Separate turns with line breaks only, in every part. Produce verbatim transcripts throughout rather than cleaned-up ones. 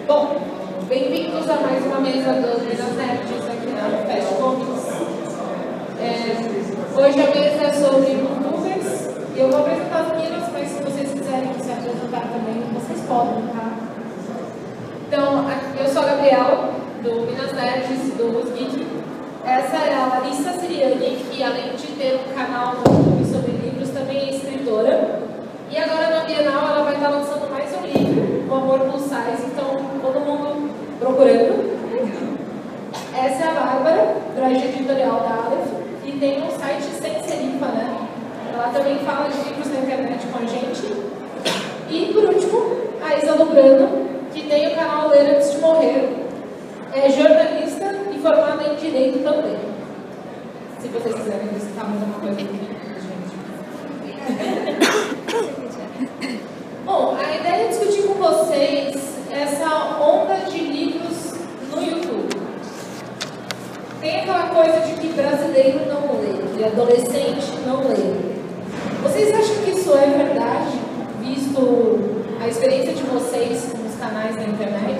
Bom, bem-vindos a mais uma mesa do Minas Nerds aqui na Fast Comics. É, hoje a mesa é sobre youtubers e eu vou apresentar as meninas, mas se vocês quiserem se apresentar também, vocês podem, tá? Então, eu sou a Gabriela, do Minas Nerds, do Rusgeek. Essa é a Larissa Siriani, que além de ter um canal no YouTube sobre livros, também é escritora. E agora na Bienal ela vai estar lançando mais um livro, O Amor Plus Size, então todo mundo procurando. Essa é a Bárbara, projeto editorial da Aleph, e tem um site Sem Serifa, né? Ela também fala de livros na internet com a gente. E por último, a Isa Lubrano, que tem o canal Ler Antes de Morrer, é jornalista e formada em Direito também. Se vocês quiserem visitar mais alguma coisa aqui, gente. Bom, a ideia é discutir com vocês essa onda de livros no YouTube. Tem aquela coisa de que brasileiro não lê, que adolescente não lê. Vocês acham que isso é verdade, visto a experiência de vocês com os canais da internet?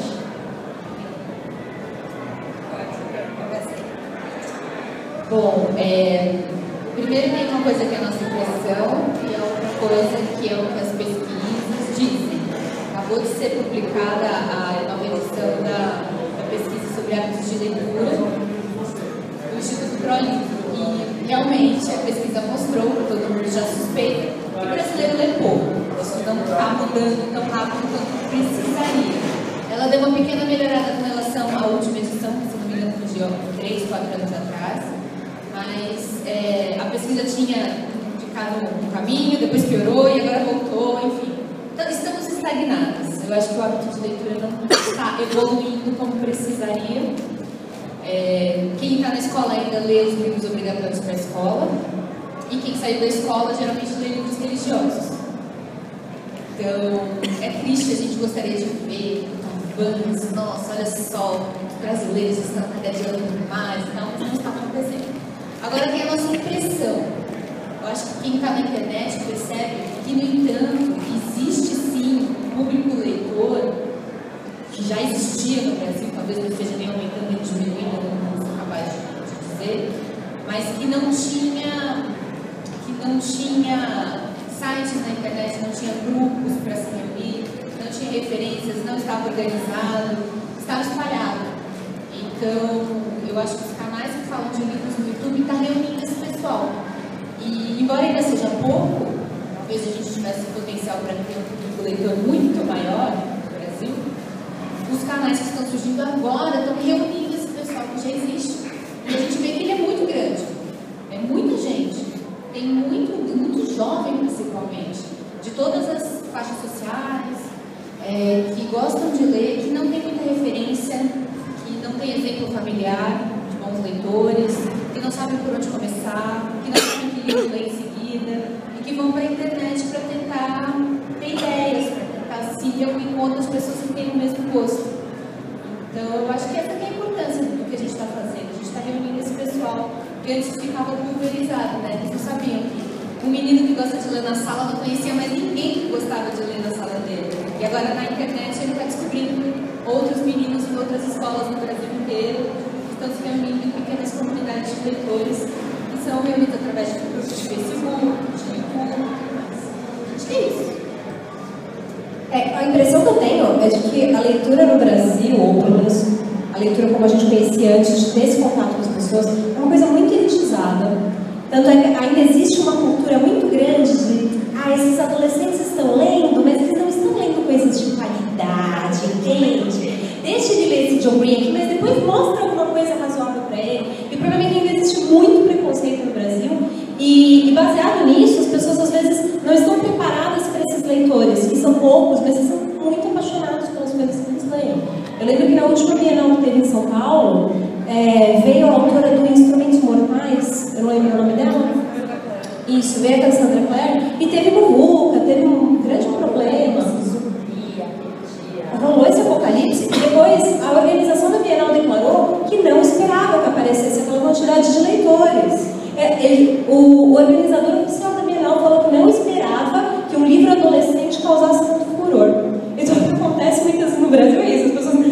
Bom, é, primeiro tem uma coisa que é a nossa impressão e a outra coisa que é o que as pesquisas dizem. Acabou de ser publicada a nova edição da, da pesquisa sobre hábitos de leitura do Instituto ProLivro e realmente a pesquisa mostrou, que todo mundo já suspeita, que o brasileiro lê pouco. Isso não está mudando tão rápido quanto precisaria. Ela deu uma pequena melhorada com relação à última edição, que se não me engano foi de três, quatro anos atrás. Mas é, a pesquisa tinha indicado um caminho, depois piorou e agora voltou, enfim. Então, estamos estagnados. Eu acho que o hábito de leitura não está evoluindo como precisaria. É, quem está na escola ainda lê os livros obrigatórios para a escola. E quem saiu da escola geralmente lê livros religiosos. Então, é triste, a gente gostaria de ver bandas, nossa, olha só, os brasileiros estão cada dia lendo mais e tal, mas não está acontecendo. Agora tem a nossa impressão. Eu acho que quem está na internet percebe que, no entanto, existe sim um público leitor que já existia no Brasil, talvez não esteja nem aumentando nem diminuindo, não sou capaz de dizer, mas que não tinha, que não tinha sites na internet, não tinha grupos para se reunir, não tinha referências, não estava organizado, estava espalhado. Então, eu acho que os canais que falam de livros no YouTube estão reunindo esse pessoal. E, embora ainda seja pouco, talvez a gente tivesse potencial para ter um público leitor muito maior no Brasil, os canais que estão surgindo agora estão reunindo esse pessoal que já existe. E a gente vê que ele é muito grande. É muita gente. Tem muito, muito jovem, principalmente, de todas as faixas sociais, é, que gostam de ler, que não tem muita referência, não tem exemplo familiar de bons leitores, que não sabem por onde começar, que não sabem que livro ler em seguida, e que vão para a internet para tentar ter ideias, para tentar se reunir com outras pessoas que têm o mesmo gosto. Então, eu acho que essa que é a importância do que a gente está fazendo. A gente está reunindo esse pessoal que antes ficava pulverizado, né? Eles não sabiam que um menino que gosta de ler na sala não conhecia mais ninguém que gostava de ler na sala dele. E agora na internet ele está descobrindo outros meninos em outras escolas no Brasil inteiro que estão se reunindo em pequenas comunidades de leitores que são reunidos através de grupos de Facebook, de YouTube. Acho que é isso.
É, a impressão que eu tenho é de que a leitura no Brasil, ou pelo menos a leitura como a gente conhecia antes desse contato com as pessoas, é uma coisa muito elitizada. Tanto é que ainda existe uma cultura muito grande de ah, esses adolescentes estão lendo, mas eles não estão lendo coisas de qualidade, entende? Deixa ele ler esse John Green aqui, mas depois mostra alguma coisa razoável para ele. E provavelmente ainda existe muito preconceito no Brasil. E, e baseado nisso, as pessoas às vezes não estão preparadas para esses leitores, que são poucos, mas eles são muito apaixonados pelas coisas que eles leem. Eu lembro que na última Bienal que teve em São Paulo, é, veio a autora do Instrumentos Mortais, eu não lembro o nome dela. Isso, veio a Cassandra Clare, e teve muvuca, teve um grande problema. Rolou esse apocalipse, e depois a organização da Bienal declarou que não esperava que aparecesse aquela quantidade de leitores. É, ele, o, o organizador oficial da Bienal falou que não esperava que um livro adolescente causasse tanto furor. Então, o que acontece muitas vezes no Brasil é isso, as pessoas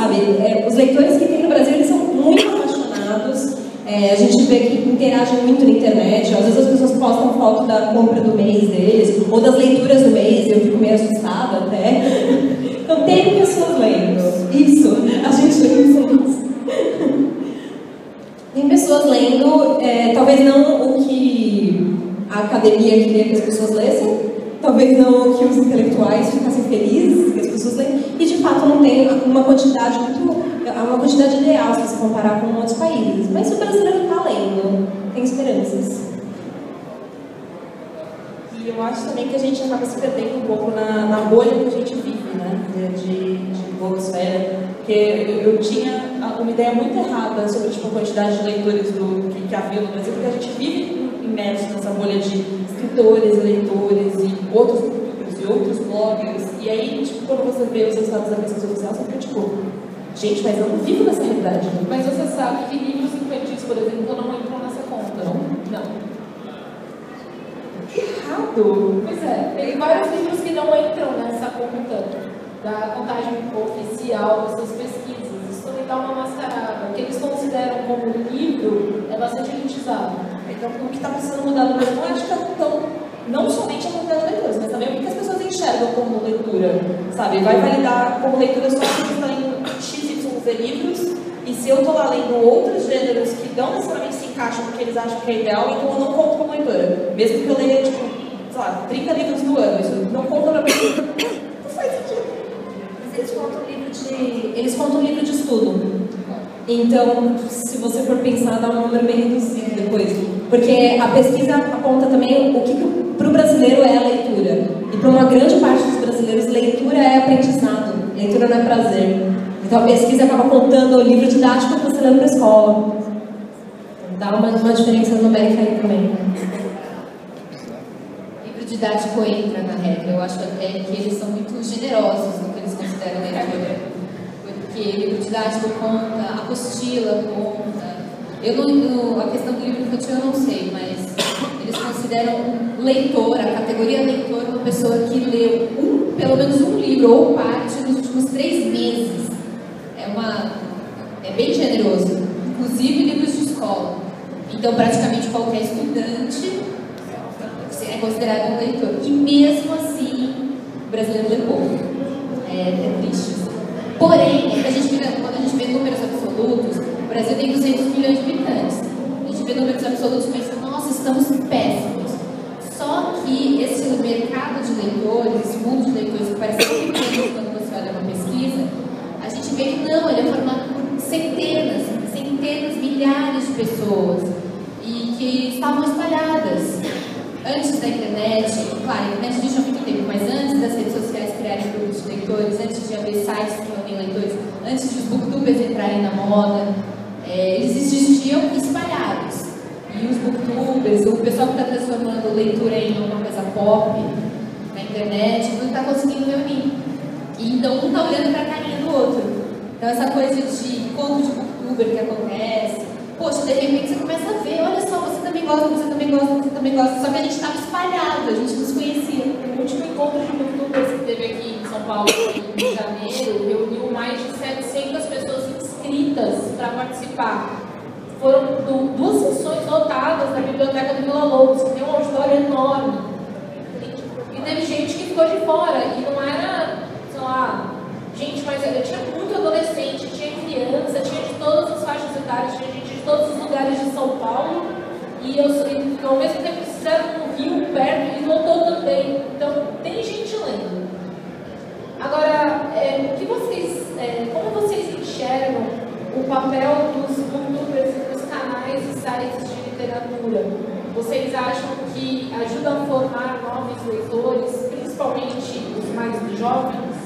sabe? É, os leitores que tem no Brasil, eles são muito apaixonados. É, a gente vê que interagem muito na internet. Às vezes as pessoas postam foto da compra do mês deles, ou das leituras do mês, e eu fico meio assustada até. Então tem pessoas lendo. Isso, a gente lê isso. Tem pessoas lendo, é, talvez não o que a academia queria que as pessoas lessem, talvez não o que os intelectuais ficassem felizes que as pessoas leem, e de fato não tem uma quantidade muito, uma quantidade ideal se você comparar com outros países. Mas o brasileiro está lendo, tem esperanças.
E eu acho também que a gente acaba se perdendo um pouco na, na bolha que a gente vive, né? De, de blogosfera. Porque eu, eu tinha uma ideia muito errada sobre tipo, a quantidade de leitores do, que, que havia no Brasil, porque a gente vive imerso nessa bolha de escritores, leitores e outros youtubers e outros bloggers. E aí, tipo, quando você vê os resultados da pesquisa oficial, você fica tipo, gente, mas eu não vivo nessa realidade.
Mas você sabe que livros infantis, por exemplo, não entram nessa conta, não? Não.
Que errado!
Pois é, tem vários livros que não entram nessa conta da contagem oficial dessas pesquisas. Isso também dá uma mascarada. O que eles consideram como livro é bastante elitizado.
Então, o que está precisando mudar no Brasil, eu acho que é então, não somente a quantidade de leitores, mas também o que as pessoas enxergam como leitura, sabe? Vai validar como leitura só se estão em X Y Z livros, e se eu estou lá lendo outros gêneros que não necessariamente se encaixam porque eles acham que é ideal, então eu não conto como leitora. Mesmo que eu leia, tipo, sei lá, trinta livros no ano, isso não conta pra mim. Não faz sentido.
Mas eles contam livro de... Eles contam livro de estudo. Então, se você for pensar, dá um número bem reduzido depois. Porque a pesquisa aponta também o que, que para o brasileiro é a leitura. E para uma grande parte dos brasileiros, leitura é aprendizado. Leitura não é prazer. Então a pesquisa acaba contando o livro didático que você lê para a escola. Dá uma, uma diferença numérica aí também.
Livro didático entra na regra. Eu acho até que eles são muito generosos no que eles consideram leitura. Porque livro didático conta, apostila conta. Eu não, no, a questão do livro infantil eu não sei, mas eles consideram um leitor, a categoria leitor, uma pessoa que leu um, pelo menos um livro ou parte nos últimos três meses. É, uma, é bem generoso, inclusive livros de escola. Então, praticamente qualquer estudante é considerado um leitor. E mesmo assim, o brasileiro lê pouco. É, é triste. Porém, a gente vê, quando a gente vê números absolutos, o Brasil tem duzentos milhões de habitantes. A gente vê números absolutos e pensa, nossa, estamos péssimos. Só que esse mercado de leitores, esse mundo de leitores que parece tão pequeno quando você olha uma pesquisa, a gente vê que não, ele é formado por centenas, centenas, milhares de pessoas e que estavam espalhadas. Antes da internet, claro, a internet existe há muito tempo, mas antes das redes sociais criarem grupos de leitores, antes de haver sites que reúnem leitores, antes de os booktubers entrarem na moda, é, eles existiam espalhados. E os booktubers, o pessoal que está transformando a leitura em uma coisa pop na internet, não está conseguindo reunir. E então um está olhando para a carinha do outro. Então essa coisa de conto de booktuber que acontece, poxa, de repente você começa a ver, olha só, você também gosta, você também gosta, você também gosta, só que a gente estava espalhado, a gente nos conhecia.
O último encontro de booktubers que teve aqui em São Paulo, em janeiro, reuniu mais de setecentas pessoas inscritas para participar. Foram duas sessões lotadas na biblioteca do Vila Lobos, que tem um auditório enorme. E teve gente que ficou de fora, e não era, sei lá, gente, mas eu tinha muito adolescente, tinha criança, tinha de todas as faixas etárias, tinha gente de todos os lugares de São Paulo, e eu, e, ao mesmo tempo que fizeram um rio perto, e lotou também. Então, tem gente lendo. Agora, é, o que vocês, é, como vocês enxergam o papel dos booktubers e dos canais e sites de literatura? Vocês acham que ajuda a formar novos leitores, principalmente os mais jovens?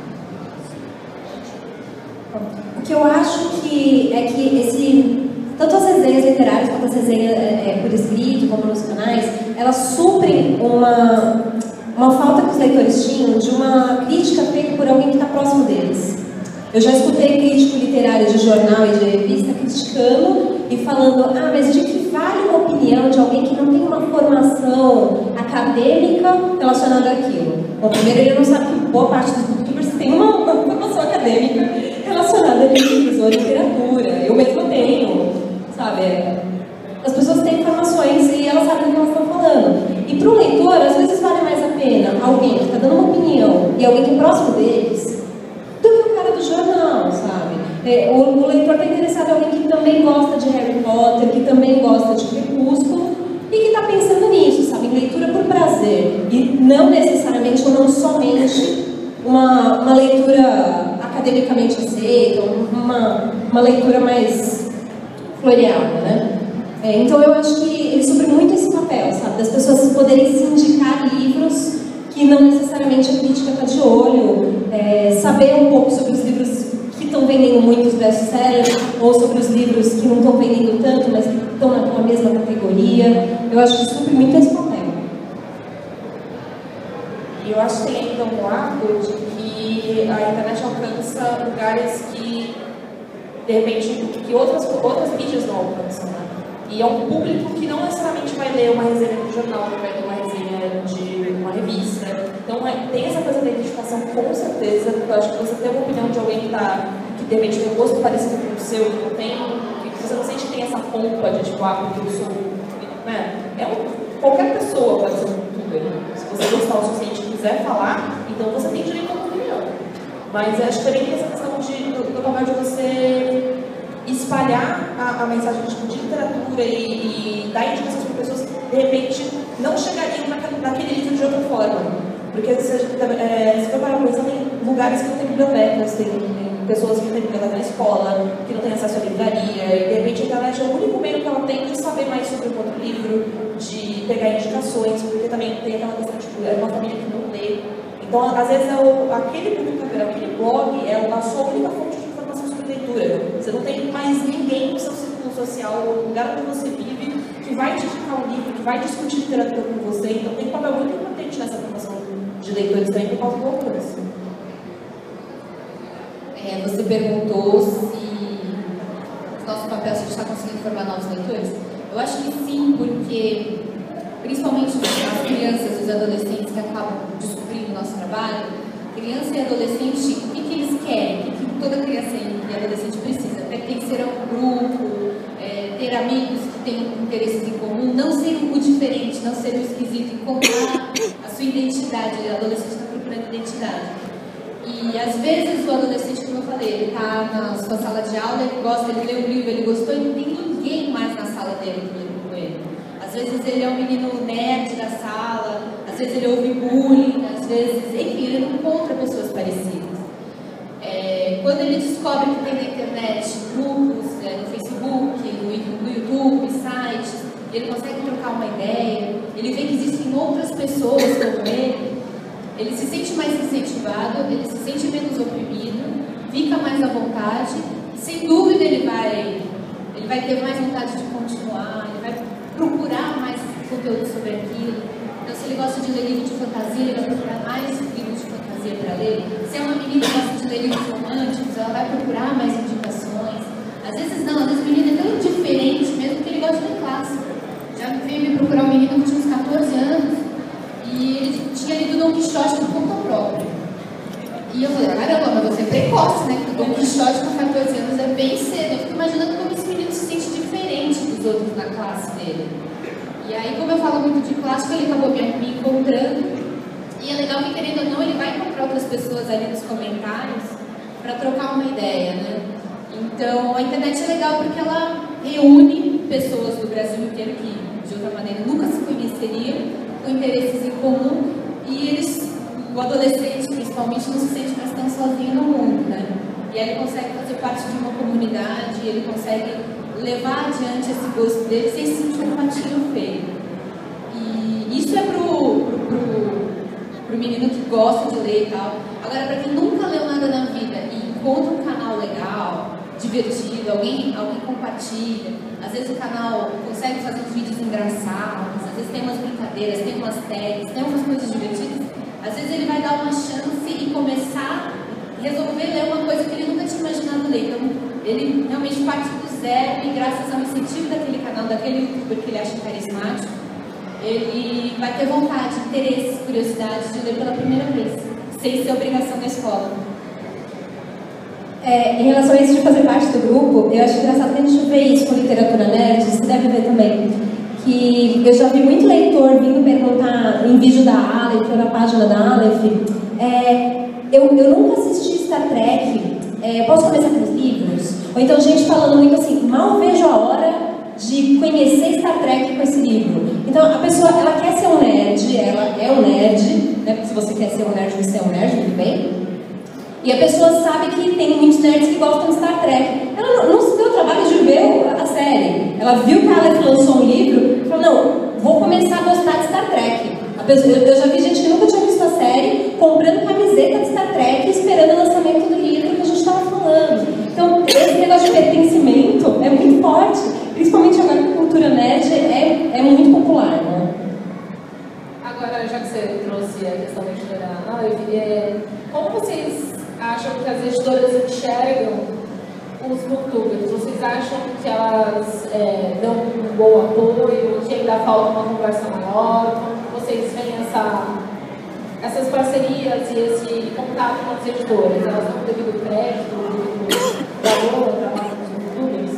O que eu acho que é que esse, tanto as resenhas literárias quanto as resenhas é, por escrito, como nos canais, elas suprem uma, uma falta que os leitores tinham de uma crítica feita por alguém que está próximo deles. Eu já escutei crítico literário de jornal e de revista criticando e falando, ah, mas de que vale uma opinião de alguém que não tem uma formação acadêmica relacionada àquilo? Bom, primeiro ele não sabe que boa parte dos booktubers tem tem uma, uma formação acadêmica relacionada a livros ou a literatura. Eu mesma tenho, sabe? As pessoas têm informações e elas sabem do que elas estão falando. E para o leitor, às vezes vale mais a pena alguém que está dando uma opinião e alguém que é próximo deles do que o cara do jornal, sabe? É, o, o leitor está interessado em alguém que também gosta de Harry Potter, que também gosta de Crepúsculo e que está pensando nisso, sabe? Em leitura por prazer. E não necessariamente ou não somente uma, uma leitura academicamente aceita, uma, uma leitura mais floreada, né? É, então eu acho que ele supre muito esse papel, sabe? Das pessoas poderem se indicar livros que não necessariamente a crítica está de olho, é, saber um pouco sobre os livros que estão vendendo muito, os best-sellers, ou sobre os livros que não estão vendendo tanto, mas que estão naquela mesma categoria. Eu acho que supre muito esse papel.
E eu acho que tem ainda um lado de que a internet alcança lugares que, de repente, que outras, outras mídias não alcançam, né? E é um público que não necessariamente vai ler uma resenha de jornal, que vai ler uma resenha de uma revista. Então é, tem essa coisa da identificação com certeza, porque eu acho que você tem uma opinião de alguém que, tá, que de repente tem um gosto parecido com o seu, que não tem, que você não sente que tem essa pompa de tipo, ah, porque eu sou, né? É um, qualquer pessoa pode ser um youtuber. Se você gostar o suficiente e quiser falar, então você tem direito a uma opinião. Mas eu acho que também tem essa questão de, do, do papel de você espalhar a, a mensagem tipo, de literatura e, e dar indicações para pessoas que, de repente, não chegariam naquele, naquele livro de outra forma. Porque se, é, se for para pensar, tem lugares que não tem bibliotecas, tem, tem pessoas que não têm biblioteca na escola, que não têm acesso à livraria, e de repente a internet é o único meio que ela tem de saber mais sobre um outro livro, de pegar indicações, porque também tem aquela questão, tipo, é uma família que não lê. Então, às vezes, é o, aquele publicador, aquele blog é a sua única fonte de informação sobre leitura. Você não tem mais ninguém no seu círculo social, no lugar onde você vive, que vai te indicar um livro, que vai discutir literatura com você. Então, tem um papel muito importante nessa formação de leitores também por causa do alcance.
É, você perguntou se o nosso papel, se a gente está conseguindo formar novos leitores. Eu acho que sim, porque principalmente as crianças e os adolescentes que acabam descobrindo o nosso trabalho, criança e adolescente, o que, que eles querem? O que, que toda criança e adolescente precisa? Pertencer a um grupo, é, ter amigos que tenham interesses em comum, não ser o diferente, não ser o esquisito, encontrar a sua identidade. O adolescente está procurando identidade. E às vezes o adolescente, como eu falei, ele está na sua sala de aula, ele gosta, ele lê um livro, ele gostou, e não tem ninguém mais na sala dele que lê com ele. Às vezes ele é um menino nerd da sala, às vezes ele ouve bullying, às vezes, enfim, ele não encontra pessoas parecidas. É, quando ele descobre que tem na internet grupos, é, no Facebook, no, no YouTube, sites, ele consegue trocar uma ideia, ele vê que existem outras pessoas como ele, ele se sente mais incentivado, ele se sente menos oprimido, fica mais à vontade, e sem dúvida ele vai, ele vai ter mais vontade de continuar, ele vai procurar mais conteúdo sobre aquilo. Então, se ele gosta de ler livro de fantasia, ele vai procurar mais livros de fantasia para ler. Se é uma menina que gosta de ler livros românticos, ela vai procurar mais indicações. Às vezes não, às vezes o menino é tão diferente mesmo que ele gosta de ler clássico. Já veio me procurar um menino que tinha uns quatorze anos e ele tinha lido Dom Quixote por conta própria. E eu falei, caramba, mas você é precoce, né? Porque Dom Quixote com quatorze anos é bem cedo. Eu fico imaginando como esse menino se sente diferente dos outros na classe dele. E aí, como eu falo muito de clássico, ele acabou me, me encontrando. E é legal que, querendo ou não, ele vai encontrar outras pessoas ali nos comentários para trocar uma ideia, né? Então, a internet é legal porque ela reúne pessoas do Brasil inteiro que, de outra maneira, nunca se conheceriam, com interesses em comum, e eles, o adolescente, principalmente, não se sente mais tão sozinho no mundo, né? E aí ele consegue fazer parte de uma comunidade, ele consegue levar adiante esse gosto dele sem se sentir um patinho feio. E isso é pro, pro, pro, pro menino que gosta de ler e tal. Agora, para quem nunca leu nada na vida e encontra um canal legal, divertido, alguém, alguém compartilha, às vezes o canal consegue fazer uns vídeos engraçados, às vezes tem umas brincadeiras, tem umas tags, tem umas coisas divertidas, às vezes ele vai dar uma chance e começar a resolver ler uma coisa que ele nunca tinha imaginado ler. Então, ele realmente parte do zero e graças ao incentivo daquele canal, daquele youtuber que ele acha carismático, ele vai ter vontade, interesse, curiosidade de ler pela primeira vez, sem ser obrigação da escola.
É, em relação a isso de fazer parte do grupo, eu acho engraçado que a gente vê isso com literatura nerd, você deve ver também, que eu já vi muito leitor vindo perguntar em vídeo da Aleph ou na página da Aleph, é, eu, eu nunca assisti Star Trek, é, posso começar com os livros? Ou então gente falando muito assim, mal vejo a hora de conhecer Star Trek com esse livro. Então a pessoa, ela quer ser um nerd, ela é um nerd, né? Porque se você quer ser um nerd, você é um nerd, tudo bem? E a pessoa sabe que tem muitos nerds que gostam de Star Trek. Ela não, não se deu o trabalho de ver a série. Ela viu que a Aleph lançou um livro e falou, não, vou começar a gostar de Star Trek. A pessoa, eu, eu já vi gente que nunca tinha visto a série comprando camiseta de Star Trek esperando o lançamento do livro que a gente estava falando. Então, esse negócio de pertencimento é muito forte. Principalmente agora que a cultura nerd é, é muito popular, né?
Agora, já que você trouxe a questão da editora Aleph, é, como vocês acham que as editoras enxergam os booktubers? Vocês acham que elas é, dão um bom apoio, que ainda falta uma conversa maior? Como vocês veem essa, essas parcerias e esse contato com as editoras? Elas dão devido crédito, devido valor ao trabalho dos booktubers?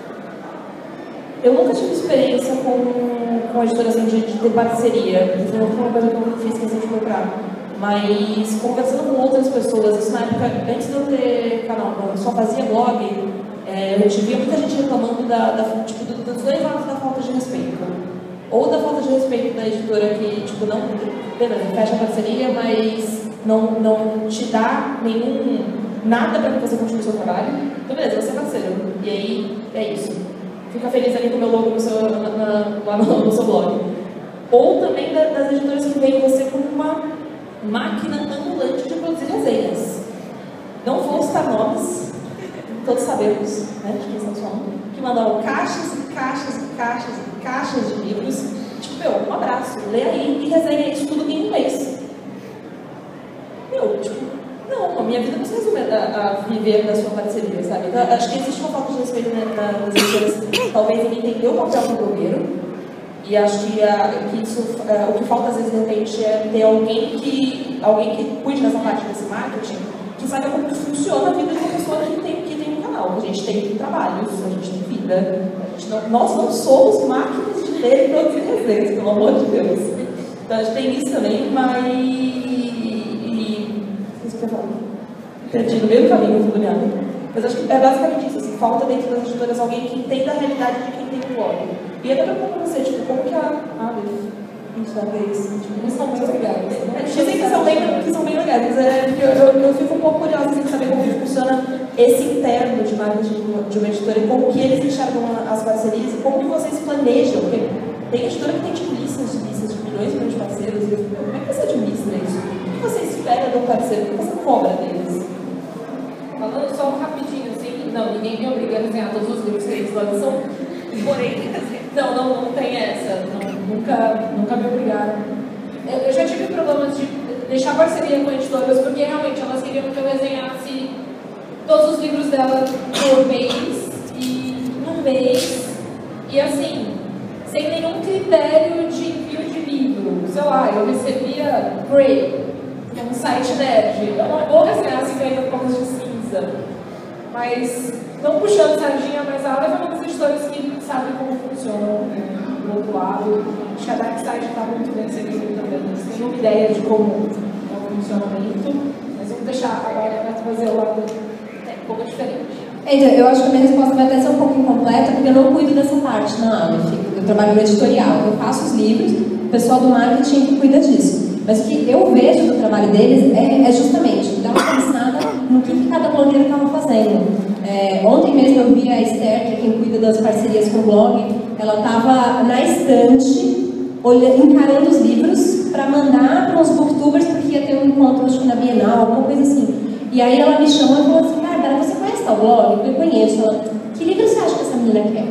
Eu nunca tive experiência com, com editoras assim, de, de ter parceria. Isso não foi uma coisa que eu fiz questão de procurar. Mas, conversando com outras pessoas, isso na época, antes de eu ter canal, eu só fazia blog, é, eu via muita gente reclamando da, da, tipo, dos dois lados da falta de respeito. Ou da falta de respeito da editora que, tipo, não, beleza, fecha a parceria, mas não, não te dá nenhum, nada para que você continue o seu trabalho. Então, beleza, você é parceiro. E aí, é isso. Fica feliz ali com o meu logo no seu, na, na, lá no, no seu blog. Ou também da, das editoras que veem você como uma máquina ambulante de produzir resenhas. Não vou citar nomes, todos sabemos, né, de quem estamos falando, que mandavam caixas e caixas e caixas e caixas de livros. Tipo, meu, um abraço, lê aí e resenha isso tudo em inglês. Meu, tipo, não, a minha vida não se resume a, a viver da sua parceria, sabe? Então, acho que existe uma falta de respeito, né, nas editoras, talvez ele entendeu o papel do blogueiro. E acho que, a, que isso, a, o que falta às vezes de repente é ter alguém que, alguém que cuide dessa parte desse marketing, que saiba como funciona a vida de uma pessoa que tem, que tem um canal. A gente tem trabalhos, a gente tem vida. A gente não, nós não somos máquinas de ler e produzir resenhas, pelo amor de Deus. Então a gente tem isso também, mas. E. O que você quer falar? Perdi no meio do caminho, tudo meado. Mas acho que é basicamente isso. Assim, falta dentro das editoras alguém que entenda a realidade de quem tem um blog. E até perguntar pra você, tipo, como que a Aleph enxerga isso? Tipo,
eles são muito legais.
É, dizem que são, bem, que são bem legais, mas é, eu, eu, eu fico um pouco curiosa em saber como que funciona esse interno de marketing de uma editora e como que eles enxergam as parcerias e como que vocês planejam, porque tem editora que tem tipo listas de listas de milhões e milhões de parceiros, e eu fico, como é que você administra isso? O que você espera de um parceiro? O que você cobra deles?
Falando só rapidinho, assim, não, ninguém me obriga a desenhar todos os livros que eles lançam, porém, não, não, não tem essa, não, nunca, nunca me obrigaram. Eu, eu já tive problemas de deixar parceria com editoras, porque realmente elas queriam que eu desenhasse todos os livros dela por mês, e num mês, e assim, sem nenhum critério de envio de livro. Sei lá, eu recebia Grey, um site nerd, eu não vou desenhar cinquenta pontos de cinza, mas não puxando sardinha, mas a Aleph é uma das editoras que sabe como funciona, né, do outro lado. Acho que a Darkside está muito bem servida também. Eles têm uma ideia de como é o funcionamento, mas vamos deixar agora para trazer o lado um pouco diferente.
Então, eu acho que a minha resposta vai até ser um pouco incompleta, porque eu não cuido dessa parte na Aleph. Eu trabalho no editorial, eu faço os livros, o pessoal do marketing que cuida disso. Mas o que eu vejo do trabalho deles é, é justamente dar uma pensada no que, que cada blogueiro estava fazendo. É, ontem mesmo eu vi a Esther, que é quem cuida das parcerias com o blog, ela estava na estante, olhando, encarando os livros para mandar para os booktubers, porque ia ter um encontro, acho que na Bienal, alguma coisa assim. E aí ela me chamou e falou assim, Bárbara, você conhece tal blog? Eu conheço. Ela, que livro você acha que essa menina quer?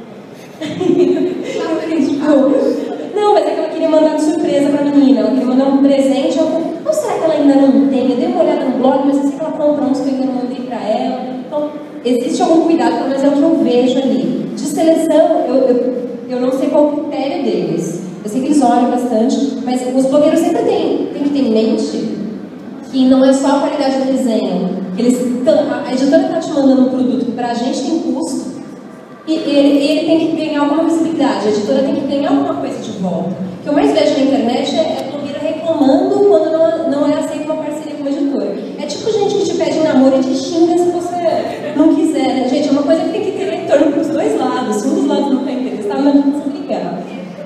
Eu falei, tipo, não, mas é que ela queria mandar de surpresa pra menina, ela queria mandar um presente. Eu falei, não, será que ela ainda não tem? Eu dei uma olhada no blog, mas eu sei que ela compra uns que eu ainda não mandei pra ela. Então, existe algum cuidado, mas é o que eu vejo ali. De seleção, eu, eu, eu não sei qual o critério deles. Eu sei que eles olham bastante, mas os blogueiros sempre têm, têm que ter em mente que não é só a qualidade da resenha. Eles tão, a editora está te mandando um produto que para a gente tem custo e ele, ele tem que ganhar alguma visibilidade, a editora tem que ganhar alguma coisa de volta. O que eu mais vejo na internet é, é blogueira reclamando quando não, não é aceita uma parceria com uma editora. É tipo gente que te pede um namoro e te xinga se você não quiser, né? Gente, é uma coisa que tem que ter retorno para os dois lados. Se um dos lados não está interessado, não adianta se brigar.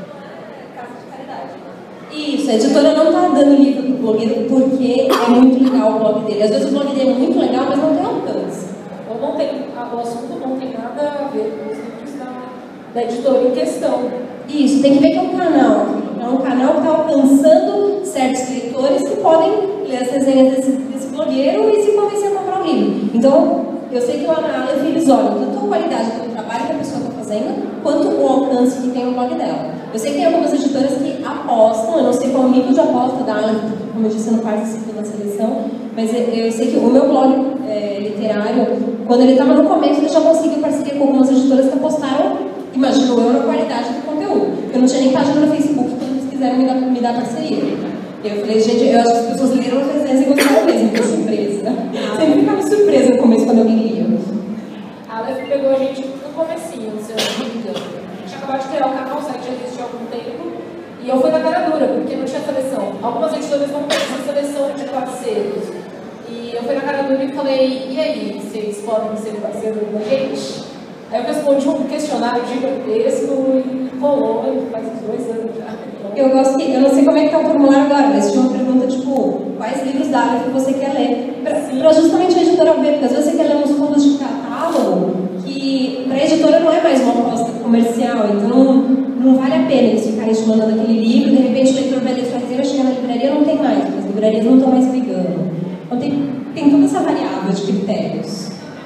Isso, a editora não está dando livro para o blogueiro porque é muito legal o blog dele. Às vezes o blog dele é muito legal, mas não tem alcance.
Ou não tem, o assunto não tem nada a ver com os livros da, da editora em questão.
Isso, tem que ver que é um canal. É um canal que está alcançando certos leitores que podem ler as resenhas desse, desse blogueiro e se convencer a comprar o livro. Então, eu sei que lá na Aleph eles olham tanto a qualidade do trabalho que a pessoa está fazendo, quanto o alcance que tem o blog dela. Eu sei que tem algumas editoras que apostam, eu não sei qual o nível de aposta da Aleph, porque, como eu disse, eu não participo da seleção, mas eu, eu sei que o meu blog é, literário, quando ele estava no começo, ele já conseguiu parceria com algumas editoras que apostaram, imagino eu, na qualidade do conteúdo. Eu não tinha nem página no Facebook quando eles quiseram me dar, me dar parceria. Eu falei, gente, eu acho que as pessoas leram as resenhas e gostaram mesmo, que surpresa. Sempre ficava surpresa no começo quando alguém lia.
A Aleph pegou a gente no comecinho, se eu não me engano. A gente acabou de criar o canal, o site já existia há algum tempo, e eu fui na cara dura, porque não tinha seleção. Algumas editoras não têm essa seleção de parceiros. E eu fui na cara dura e falei, e aí, vocês podem ser parceiros da gente? Aí eu respondi um questionário gigantesco e rolou, faz uns dois anos já.
Eu gosto que, eu não sei como é que tá o formulário agora, mas tinha uma pergunta tipo, quais livros da Aleph você quer ler? Para justamente a editora ver, porque às vezes você quer ler uns fundos de catálogo que para a editora não é mais uma aposta comercial, então não vale a pena eles ficarem te mandando aquele livro, de repente o leitor vai ler sua resenha, vai chegar na livraria não tem mais, porque as livrarias não estão mais brigando. Então tem, tem toda essa variável de critérios.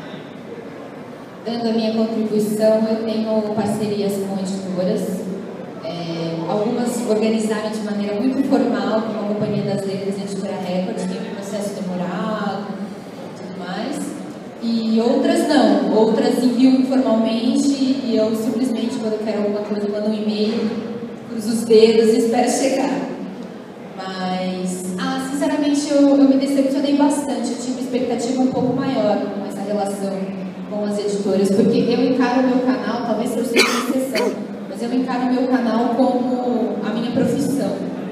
Dando a minha contribuição, eu tenho parcerias com editoras. É, algumas organizaram de maneira muito formal, como a Companhia das Letras e a Editora Record, que tem um processo demorado e tudo mais. E outras não, outras enviam informalmente e eu simplesmente, quando eu quero alguma coisa, mando um e-mail, cruzo os dedos e espero chegar. Mas, ah, sinceramente, eu, eu me decepcionei bastante, eu tinha uma expectativa um pouco maior com essa relação com as editoras, porque eu encaro o meu canal, talvez eu seja uma exceção, mas eu encaro o meu canal como a minha profissão.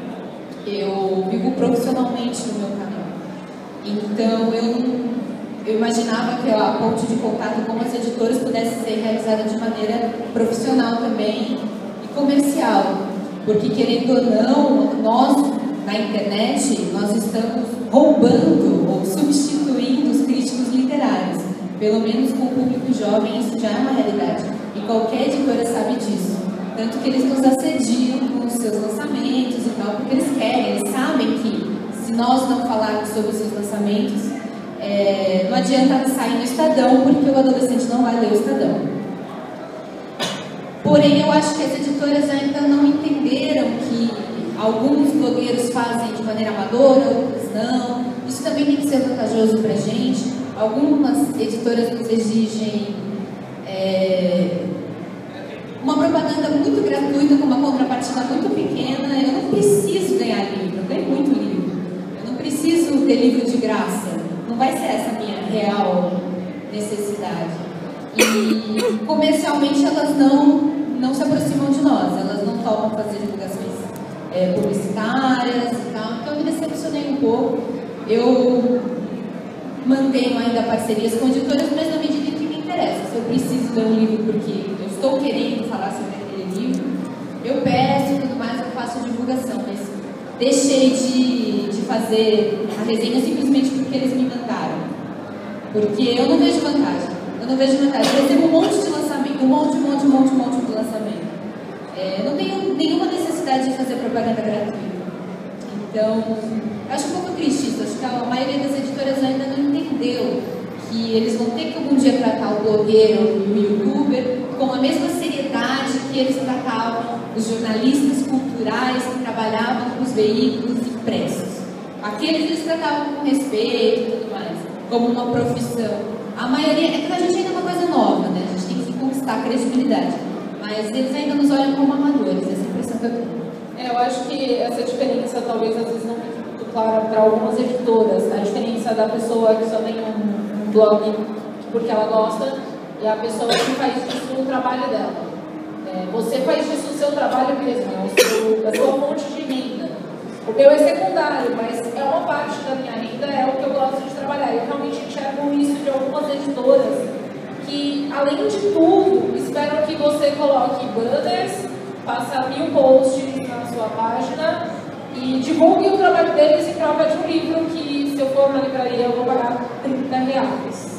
Eu vivo profissionalmente no meu canal. Então, eu, eu imaginava que a ponte de contato com as editoras pudesse ser realizada de maneira profissional também e comercial. Porque, querendo ou não, nós, na internet, nós estamos roubando ou substituindo os críticos literários. Pelo menos com o público jovem, isso já é uma realidade. E qualquer editora sabe disso. Tanto que eles nos assediam com os seus lançamentos e tal, porque eles querem, eles sabem que se nós não falarmos sobre os seus lançamentos, é, não adianta sair no Estadão, porque o adolescente não vai ler o Estadão. Porém, eu acho que as editoras ainda não entenderam que alguns blogueiros fazem de maneira amadora, outros não. Isso também tem que ser vantajoso para a gente. Algumas editoras nos exigem é, uma propaganda muito gratuita, com uma contrapartida muito pequena. Eu não preciso ganhar livro, eu ganho muito livro. Eu não preciso ter livro de graça. Não vai ser essa a minha real necessidade. E comercialmente elas não, não se aproximam de nós, elas não topam fazer divulgações é, publicitárias e tal. Então eu me decepcionei um pouco. Eu mantenho ainda parcerias com editoras, mas na medida que me interessa. Se eu preciso ler um livro porque eu estou querendo falar sobre aquele livro, eu peço e tudo mais, eu faço divulgação, mas deixei de, de fazer a resenha simplesmente porque eles me mandaram. Porque eu não vejo vantagem. Eu não vejo vantagem. Eu recebo um monte de lançamento, um monte, um monte, um monte, um monte de lançamento. É, eu não tenho nenhuma necessidade de fazer propaganda gratuita. Então, eu acho um pouco triste isso. Acho que a maioria das editoras ainda não entendeu que eles vão ter que algum dia tratar o blogueiro e o youtuber com a mesma seriedade que eles tratavam os jornalistas culturais que trabalhavam com os veículos impressos. Aqueles eles tratavam com respeito e tudo mais, como uma profissão. A maioria, é que a gente ainda é uma coisa nova, né? A gente tem que conquistar a credibilidade. Mas eles ainda nos olham como amadores, essa impressão que eu tenho.
É, eu acho que essa diferença talvez às vezes não fique muito clara para algumas editoras. A diferença da pessoa que só tem um, um blog porque ela gosta e a pessoa que faz disso o trabalho dela. É, você faz disso o seu trabalho mesmo, é o seu, a sua fonte de renda. O meu é secundário, mas é uma parte da minha renda, é o que eu gosto de trabalhar. Eu realmente enxergo isso de algumas editoras que, além de tudo, esperam que você coloque banners, faça mil posts na sua página e divulgue o trabalho deles em troca de um livro que, se eu for na livraria, eu vou pagar trinta reais.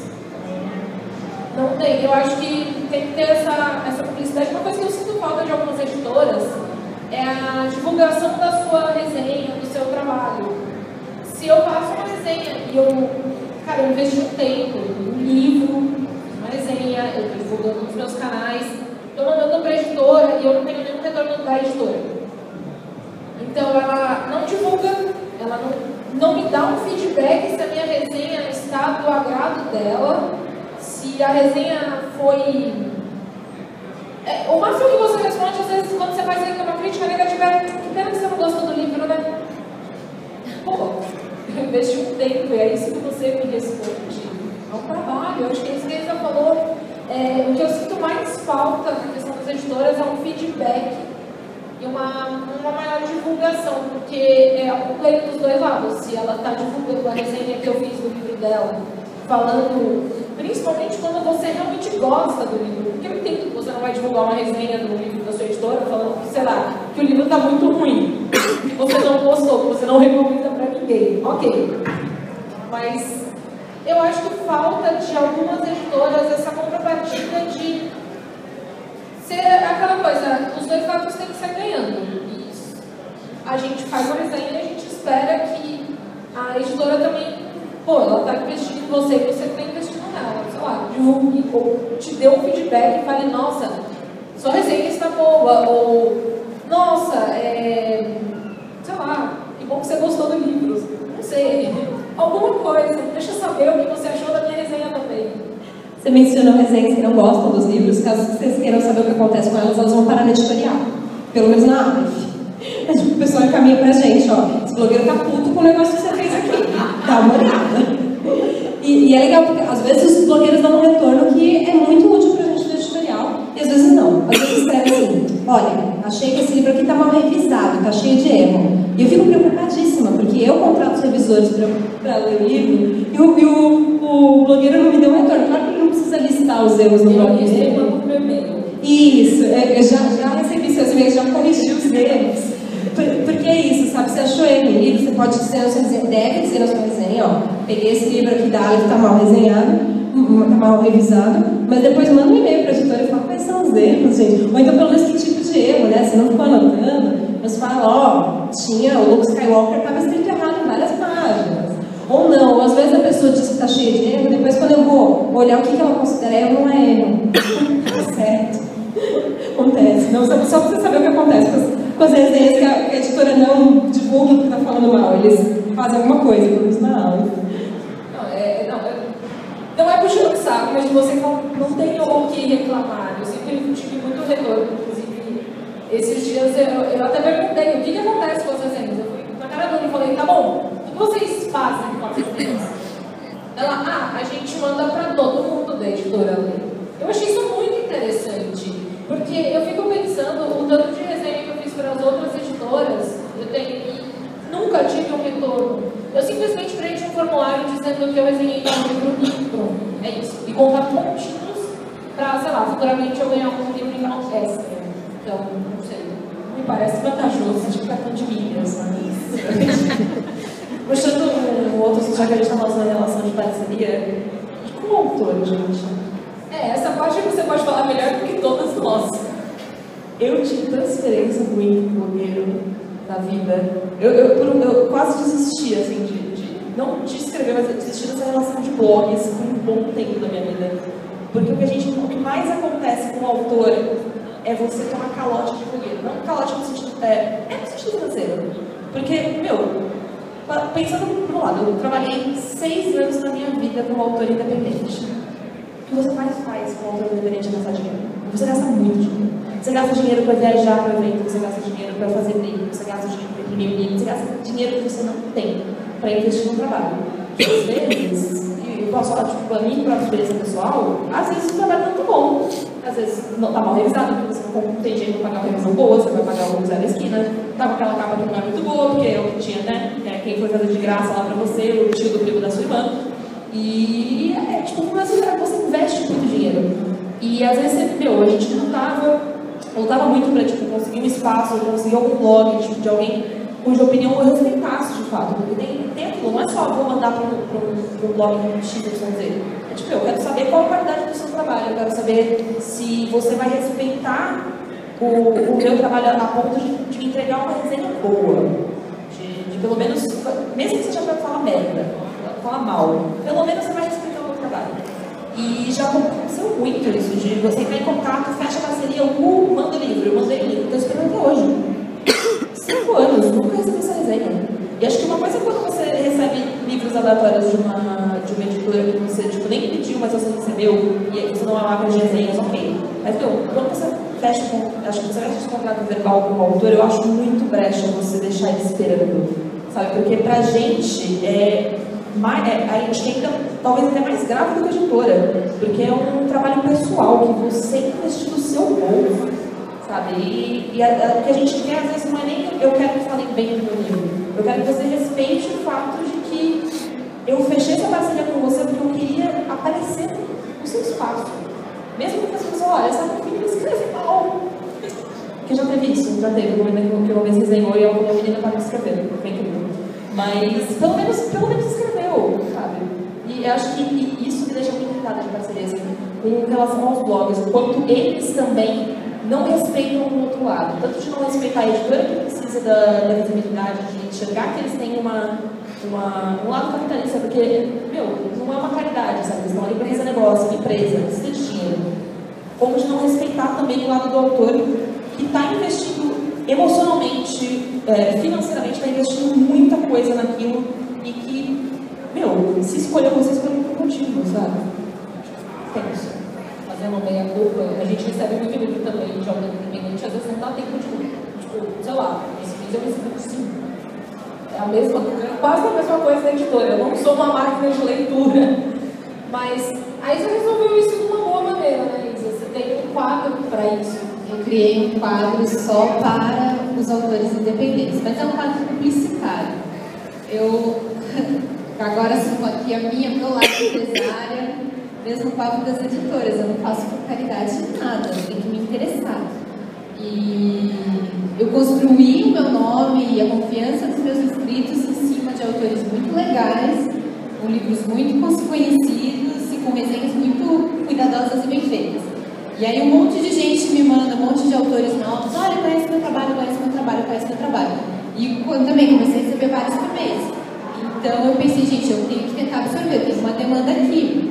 Não tem. Eu acho que tem que ter essa, essa publicidade. Uma coisa que eu sinto falta de algumas editoras é a divulgação da sua resenha, do seu trabalho. Se eu faço uma resenha e eu, cara, eu investi um tempo, um livro, uma resenha, eu estou divulgando nos meus canais, estou mandando para a editora e eu não tenho nenhum retorno da editora. Então ela não divulga, ela não, não me dá um feedback se a minha resenha está do agrado dela, se a resenha foi... É, o máximo que você responde, às vezes, quando você faz uma crítica negativa, é que pena que você não gostou do livro, né? Pô, eu investi um tempo e é isso que você me responde. É um trabalho, eu acho que é isso que a Isa falou. É, o que eu sinto mais falta na questão das editoras é um feedback e uma, uma maior divulgação, porque é um ganho dos dois lados. Se ela está divulgando a resenha que eu fiz do livro dela, falando... Principalmente quando você realmente gosta do livro. Porque eu entendo que você não vai divulgar uma resenha do livro da sua editora falando que, sei lá, que o livro está muito ruim, que você não gostou, que você não recomenda para ninguém. Ok. Mas eu acho que falta de algumas editoras essa contrapartida de ser aquela coisa, os dois lados têm que sair ganhando. E a gente faz uma resenha e a gente espera que a editora também, pô, ela está investindo em você e você está investindo nela, sei lá, divulgue ou te dê um feedback e fale, nossa, sua resenha está boa, ou nossa, é, sei lá, que bom que você gostou do livro, não sei, alguma coisa, deixa eu saber o que você achou da minha resenha também.
Você mencionou resenhas que não gostam dos livros, caso vocês queiram saber o que acontece com elas, elas vão parar na editorial, pelo menos na Aleph. O pessoal encaminha pra gente, ó, esse blogueiro tá puto com o negócio que você fez aqui, dá uma olhada. E, e é legal porque às vezes os blogueiros dão um retorno que é muito útil pra gente no editorial, e às vezes não. Às vezes escreve assim, olha, achei que esse livro aqui tá mal revisado, tá cheio de erro. E eu fico preocupadíssima, porque eu contrato os revisores pra, pra ler o livro, e, o, e o, o blogueiro não me deu um retorno. Claro que ele não precisa listar os erros no blog dele. Isso, eu já, já recebi seus e-mails, já corrigi os erros. Porque é isso, sabe? Você achou erro no livro, você pode dizer na sua resenha, deve dizer na sua resenha, ó, peguei esse livro aqui da Aleph, tá mal resenhado, tá mal revisado, mas depois manda um e-mail pra editora e fala quais são os erros, gente. Ou então pelo menos que tipo de erro, né? Você não ficou anotando, mas fala, ó, tinha, o Luke Skywalker tava escrito errado em várias páginas. Ou não, ou às vezes a pessoa diz que tá cheia de erro, depois quando eu vou olhar o que, que ela considera erro, não é erro. Tá certo. Acontece. Não, só, só pra você saber o que acontece com as, com as resenhas que a, que a editora não divulga porque tá falando mal. Eles fazem alguma coisa, por isso na aula.
Não, é, não, é, não é puxando o saco, mas você não, não tem o que reclamar. Eu sempre tive muito retorno. Inclusive, esses dias eu, eu até perguntei o que, que acontece com as resenhas. Eu fui na cara dela e falei, tá bom, o que vocês fazem com as resenhas? Ela, ah, a gente manda pra todo mundo da editora ler. Eu achei isso muito interessante, porque eu fico pensando o tanto de resenha que eu fiz para as outras editoras, eu tenho, e nunca tive um retorno. Eu simplesmente preenchi um formulário dizendo que eu resenhei um livro e pronto, é isso. E contar pontinhos para, sei lá, futuramente eu ganhar um livro em canal extra. Então, não sei, me parece vantajoso de cartão de milhas, mas...
Puxando um outro, já que a gente está falando da relação de parceria, e com o autor, gente?
É, essa parte você pode falar melhor do que todas nós.
Eu tive tanta experiência ruim com blogueiro na vida. Eu, eu, eu, eu quase desisti, assim, de, de, não de escrever, mas desisti dessa relação de blogs por um bom tempo da minha vida. Porque o que, a gente, o que mais acontece com o autor é você tomar calote de blogueiro. Não calote no sentido... É, é no sentido financeiro. Porque, meu... Pensando por um lado, eu trabalhei seis anos na minha vida como autor independente. O que você mais faz com o autor independente é gastar dinheiro? Você gasta muito dinheiro. Você gasta dinheiro para viajar para o evento, você gasta dinheiro para fazer livro, você gasta dinheiro para imprimir livro, você gasta dinheiro que você não tem para investir no trabalho. às vezes, e eu posso falar, tipo, pra mim, pra experiência pessoal, às vezes o trabalho não é muito bom. Às vezes não tá mal revisado, porque você não tem jeito de pagar uma revisão boa, você vai pagar o Zé da esquina, tá com aquela capa que não é muito boa, porque é o que tinha, né? É, quem foi fazer de graça lá pra você, o tio do primo da sua irmã. E é tipo, mas você investe muito dinheiro. E às vezes, meu, a gente lutava, lutava muito pra tipo, conseguir um espaço, conseguir algum blog tipo, de alguém cuja opinião eu respeitasse de fato. Porque tem, tem aquilo, não é só vou mandar para um blog X Y Z. É tipo, eu quero saber qual a qualidade do seu trabalho, eu quero saber se você vai respeitar o, o meu trabalho a ponto de, de me entregar uma resenha boa. De, de pelo menos, mesmo que seja para falar merda, falar mal, pelo menos você vai respeitar o meu trabalho. E já aconteceu muito isso, de você entrar em contato, fecha a parceria, uh, manda o livro, eu mandei o livro, estou esperando até hoje. Cinco anos, nunca recebi essa resenha. E acho que uma coisa é quando você recebe livros aleatórios de uma, de uma editora que você tipo, nem pediu, mas você recebeu, e aí você não é uma máquina de resenhas, ok. Mas então, quando você fecha, acho que você fecha esse contrato verbal com o autor, eu acho muito brecha você deixar ele esperando, sabe? Porque pra gente é, mais, é acho que ainda talvez até mais grave do que a editora, porque é um trabalho pessoal que você investiu no seu bolso, sabe? E, e a, a, o que a gente quer às vezes não é nem eu quero que falem bem do meu livro, eu quero que você respeite o fato de que eu fechei essa parceria com você porque eu queria aparecer no seu espaço. Mesmo que as pessoas, olha, essa menina escreve mal. Porque já teve isso, já teve, uma menina que uma vez resenhou e a menina estava escrevendo, foi incrível. Mas pelo menos, pelo menos escreveu, sabe? E eu acho que isso me deixa muito irritada de parceria, assim, com relação aos blogs, o quanto eles também não respeitam o outro lado. Tanto de não respeitar a editora que precisa da, da visibilidade, de enxergar que eles têm uma, uma, um lado capitalista, porque, meu, não é uma caridade, sabe? Eles estão ali para fazer negócio, uma empresa, precisa de dinheiro. Como de não respeitar também o lado do autor, que está investindo emocionalmente, é, financeiramente, está investindo muita coisa naquilo e que, meu, se escolheu você, escolheu por um motivo, sabe? É isso.
Fazendo meia culpa, a gente recebe muito livro também de autor independente, às vezes não dá tempo de ler. Tipo, sei lá, esse mês eu recebi cinco. É a mesma, quase a mesma coisa da editora. Eu não sou uma máquina de leitura. Mas aí você resolveu isso de uma boa maneira, né, Isa? Você tem um quadro para isso.
Eu criei um quadro só para os autores independentes, mas é um quadro publicitário. Eu, agora sou aqui a minha, meu lado empresária, mesmo quadro das editoras, eu não faço por caridade de nada, tem que me interessar. E eu construí o meu nome e a confiança dos meus inscritos em cima de autores muito legais, com livros muito conhecidos e com resenhas muito cuidadosas e bem feitas. E aí um monte de gente me manda, um monte de autores novos, olha, conhece meu trabalho, conhece meu trabalho, conhece meu trabalho. E eu também comecei a receber vários por mês. Então eu pensei, gente, eu tenho que tentar absorver, eu tenho uma demanda aqui.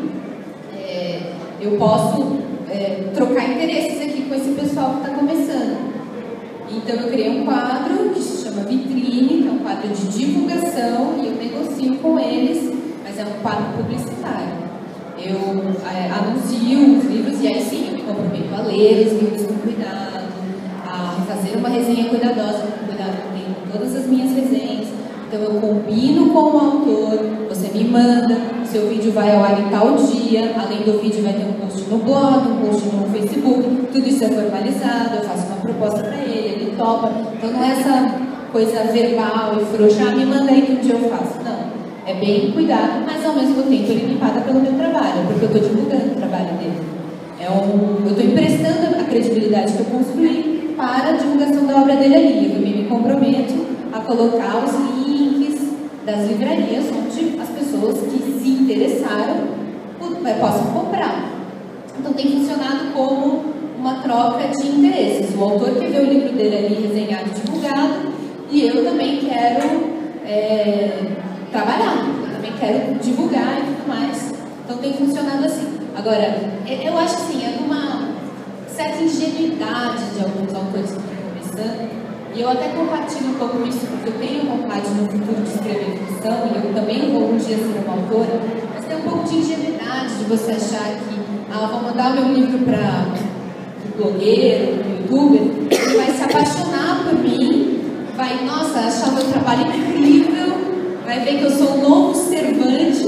É, eu posso é, trocar interesses aqui com esse pessoal que está começando. Então eu criei um quadro que se chama Vitrine, que é um quadro de divulgação, e eu negocio com eles, mas é um quadro publicitário. Eu é, anuncio os livros e aí sim eu me comprometo a ler os livros com cuidado, a fazer uma resenha cuidadosa, com cuidado que eu tenho com todas as minhas resenhas. Então eu combino com o autor, você me manda, seu vídeo vai ao ar em tal dia, além do vídeo vai ter um post no blog, um post no Facebook, tudo isso é formalizado, eu faço uma proposta para ele, ele topa. Então não é essa coisa verbal e frouxa, ah, me manda aí que um dia eu faço. Não. É bem cuidado, mas ao mesmo tempo ele me paga pelo meu trabalho, porque eu estou divulgando o trabalho dele. É um, eu estou emprestando a credibilidade que eu construí para a divulgação da obra dele ali. Eu também me comprometo a colocar os links das livrarias onde as pessoas que se interessaram possam comprar. Então tem funcionado como uma troca de interesses. O autor quer ver o livro dele ali resenhado e divulgado, e eu também quero... É, trabalhar, eu também quero divulgar e tudo mais. Então tem funcionado assim. Agora, eu acho assim, é uma certa ingenuidade de alguns autores que estão começando, e eu até compartilho um pouco isso, porque eu tenho vontade no futuro de escrever ficção, e eu também vou um dia ser uma autora, mas tem um pouco de ingenuidade de você achar que, ah, vou mandar o meu livro para o blogueiro, para o youtuber, ele vai se apaixonar por mim, vai, nossa, achar o meu trabalho incrível, vai ver que eu sou um novo Cervantes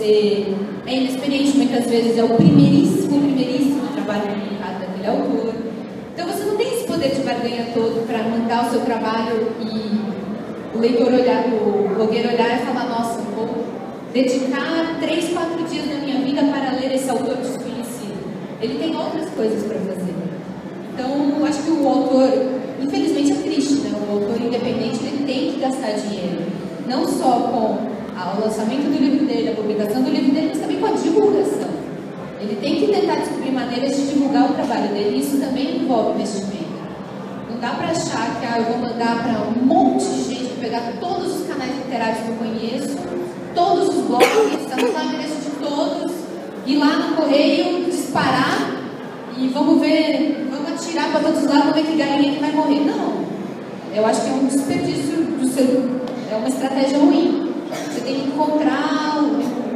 você é inexperiente, muitas vezes é o primeiríssimo, primeiríssimo trabalho publicado daquele autor. Então você não tem esse poder de barganha todo para mandar o seu trabalho e o leitor olhar, o blogueiro olhar e falar, nossa, vou dedicar três, quatro dias da minha vida para ler esse autor desconhecido. Ele tem outras coisas para fazer. Então, eu acho que o autor, infelizmente é triste, né? O autor independente ele tem que gastar dinheiro. Não só com o lançamento do livro dele, a publicação do livro dele, mas também com a divulgação. Ele tem que tentar descobrir maneiras de divulgar o trabalho dele, e isso também envolve investimento. Não dá para achar que ah, eu vou mandar para um monte de gente, pegar todos os canais literários que eu conheço, todos os blogs, anotar o endereço de todos, ir lá no correio, disparar e vamos ver, vamos atirar para todos os lados, vamos ver que galinha que vai morrer. Não. Eu acho que é um desperdício do seu, é uma estratégia ruim. Você tem que encontrar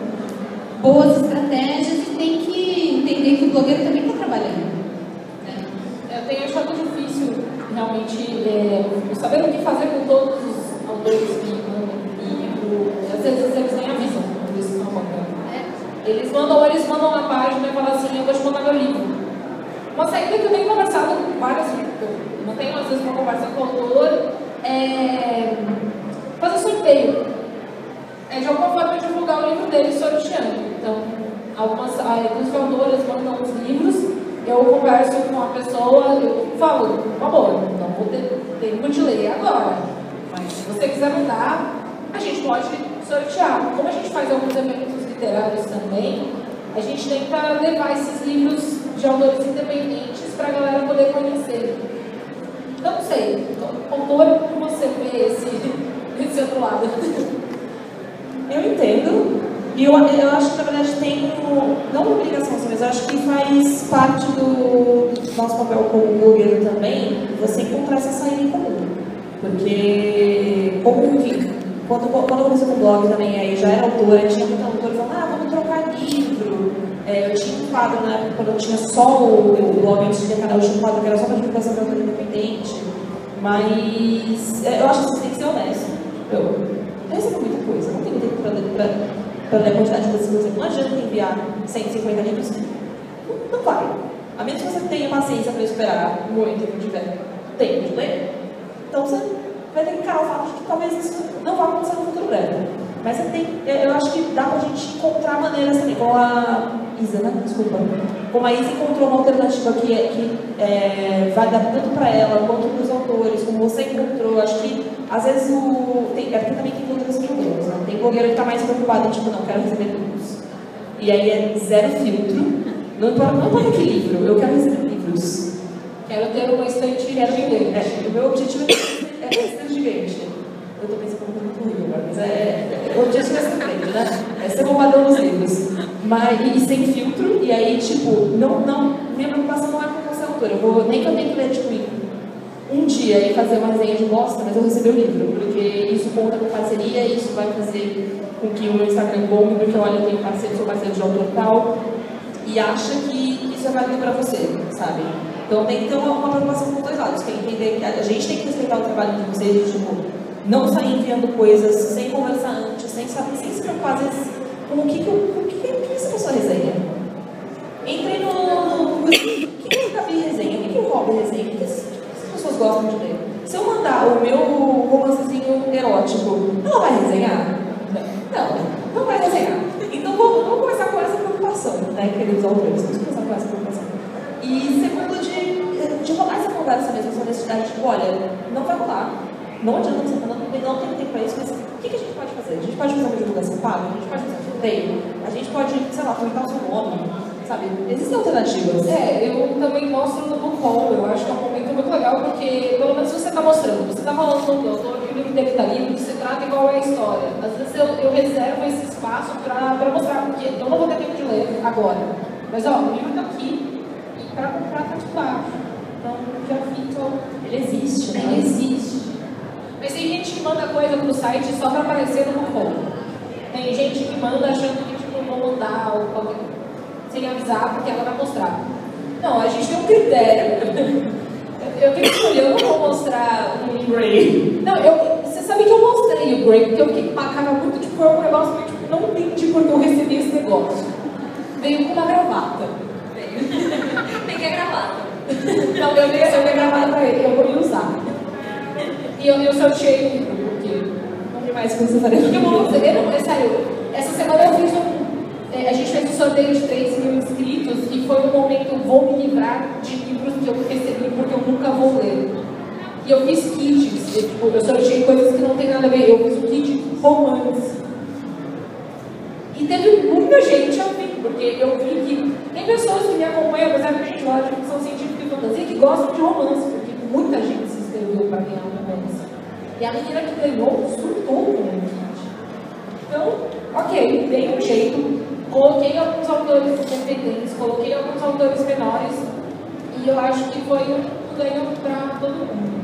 boas estratégias e tem que entender que o blogueiro também está trabalhando. Né?
Eu tenho achado difícil, realmente, é, saber o que fazer com todos os autores que mandam livro. Às vezes eles nem avisam quando eles estão mandando. É. Eles mandam, eles mandam uma página e falam assim, eu vou te mandar meu livro. Uma saída que eu tenho conversado com várias, eu não tenho às vezes uma conversa com o autor, é fazer sorteio. É de alguma forma divulgar o livro dele sorteando. Então, algumas, alguns autores mandam os livros, eu converso com a pessoa, eu falo, por favor, não vou ter tempo de ler agora, mas se você quiser mandar, a gente pode sortear. Como a gente faz alguns eventos literários também, a gente tenta levar esses livros de autores independentes para a galera poder conhecer. Então, não sei, autor, como você vê esse, esse outro lado?
Eu entendo, e eu, eu acho que na verdade tem, não uma obrigação assim, mas eu acho que faz parte do nosso papel como blogueiro também, você encontrar essa saída em comum. Porque, como, enfim, quando, quando eu comecei com o blog também, aí eu já era autora, tinha muita autora falando, ah, vamos trocar livro. É, eu tinha um quadro, né, quando eu tinha só o, o blog, antes de ter canal, eu tinha um quadro que era só para divulgação de autor independente. Mas é, eu acho que você tem que ser honesto. Eu, eu recebo muita coisa, não tenho tempo para ler a quantidade de coisas que você. Não adianta enviar cento e cinquenta livros, não, não vai. A menos que você tenha paciência para esperar muito tempo tiver tempo de ler, então você vai ter que encarar o fato de que talvez isso não vá acontecer no futuro breve. Mas você tem, eu acho que dá pra gente encontrar maneiras também, como a Isa, né? Desculpa. Como a Isa encontrou uma alternativa que, que é, vai dar tanto para ela quanto para os autores, como você encontrou. Acho que às vezes o. Tem, é porque também tem blogueiros e blogueiros, né? Tem blogueiro que está mais preocupado em tipo, não, quero receber livros. E aí é zero filtro. Não importa, não importa que livro, eu quero receber livros.
Quero ter uma estante gigante.
É, o meu objetivo é ter uma estante gigante. Eu estou pensando como muito horrível agora, mas é, o objetivo é ser frente, né? É ser bombadão nos livros. Mas, e, e sem filtro, e aí, tipo, não, não, minha preocupação não é com você autora. Eu vou, nem que eu tenha que ler, tipo, um dia e fazer uma resenha de bosta, mas eu receber o livro, porque isso conta com parceria, isso vai fazer com que o meu Instagram bombe, porque olha, eu tenho parceiro, sou parceiro de autor tal, e acha que isso é válido para você, sabe? Então tem que ter uma, uma preocupação com os dois lados, tem que entender que a gente tem que respeitar o trabalho de vocês, tipo, não sair enviando coisas sem conversar antes, sem saber, sem se preocupar, às vezes, com o que, que, o que, que essa pessoa resenha. Entrei no. no o que, que o Gabi resenha? O que, que o Rob resenha? O que, que as pessoas gostam de ler? Se eu mandar o meu romancezinho erótico, ela vai resenhar? Não, não vai resenhar. Então vamos, vamos começar com essa preocupação, né, queridos autores? Vamos começar com essa preocupação. E segundo, de, de rolar essa conversa mesmo, essa honestidade, tipo, olha, não vai rolar. Não adianta você falar, não tem tempo para isso, mas o que, que a gente pode fazer? A gente pode fazer uma divulgação paga? A gente pode fazer um sorteio? A gente pode, sei lá, comentar o seu nome, sabe? Existem alternativas.
É, eu também mostro no book haul, eu acho que é um momento muito legal, porque pelo menos você está mostrando, você está falando com o autor, que o livro dele está livre, você trata igual é a história. Às vezes eu, eu reservo esse espaço para mostrar, porque eu não vou ter tempo de ler agora. Mas ó, o livro está aqui, e para comprar está de baixo. Então, já fica.
Ele existe, né?
Ele existe. Mas tem gente que manda coisa pro site só para aparecer no book. Tem gente que manda achando que tipo, vou mandar ou qualquer coisa, sem avisar, porque ela vai mostrar. Não, a gente tem um critério. Eu tenho que escolher, eu não vou mostrar um Grey. Não, eu, você sabe que eu mostrei o Grey, porque eu fiquei com uma cara muito tipo, é um negócio que tipo, não tem
entendi porque eu recebi esse negócio. Veio com uma gravata.
Tem que é gravata.
Não, eu dei a gravata pra ele, eu vou me usar. E eu, eu sorteei o livro, porque não tem mais coisa fazer.
Eu vou dizer, não, é sério, essa semana eu fiz um. É, a gente fez um sorteio de três mil inscritos e foi um momento, vou me livrar de livros que eu recebi porque eu nunca vou ler. E eu fiz kits, eu, tipo, eu sorteei coisas que não tem nada a ver. Eu fiz um kit romance. E teve muita gente a vir, porque eu vi que tem pessoas que me acompanham, apesar de a gente gosta de ficção científica e fantasia, que gostam de romance, porque muita gente se inscreveu para ganhar um romance. E a menina que ganhou surtou com o kit. Então, ok, dei um jeito, coloquei alguns autores competentes, coloquei alguns autores menores, e eu acho que foi um ganho para todo mundo.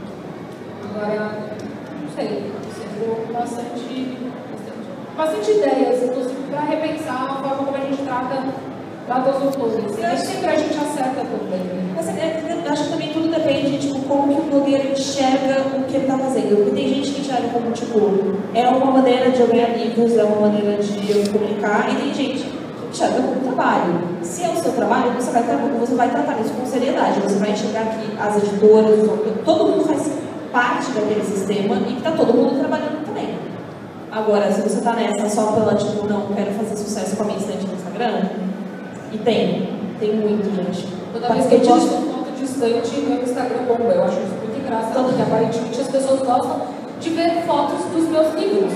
Agora, não sei, você deu bastante, bastante, bastante ideias, inclusive para repensar a forma como a gente trata, trata os autores. E acho que sempre a gente acerta também.
Mas, é, eu acho que também tudo depende de tipo, como que o blogueiro enxerga o que ele está fazendo. Porque tem gente que enxerga como, tipo, é uma maneira de eu ganhar livros, é uma maneira de eu me comunicar, e tem gente que enxerga como trabalho. Se é o seu trabalho, você vai, você vai tratar isso com seriedade. Você vai enxergar que as editoras, todo mundo faz parte daquele sistema e que está todo mundo trabalhando também. Agora, se você está nessa só pela, tipo, não, quero fazer sucesso com a minha estante no Instagram, e tem, tem muito, gente.
Toda vez que eu posto uma foto distante, meu Instagram bomba. Eu acho isso muito engraçado, porque aparentemente as pessoas gostam de ver fotos dos meus livros.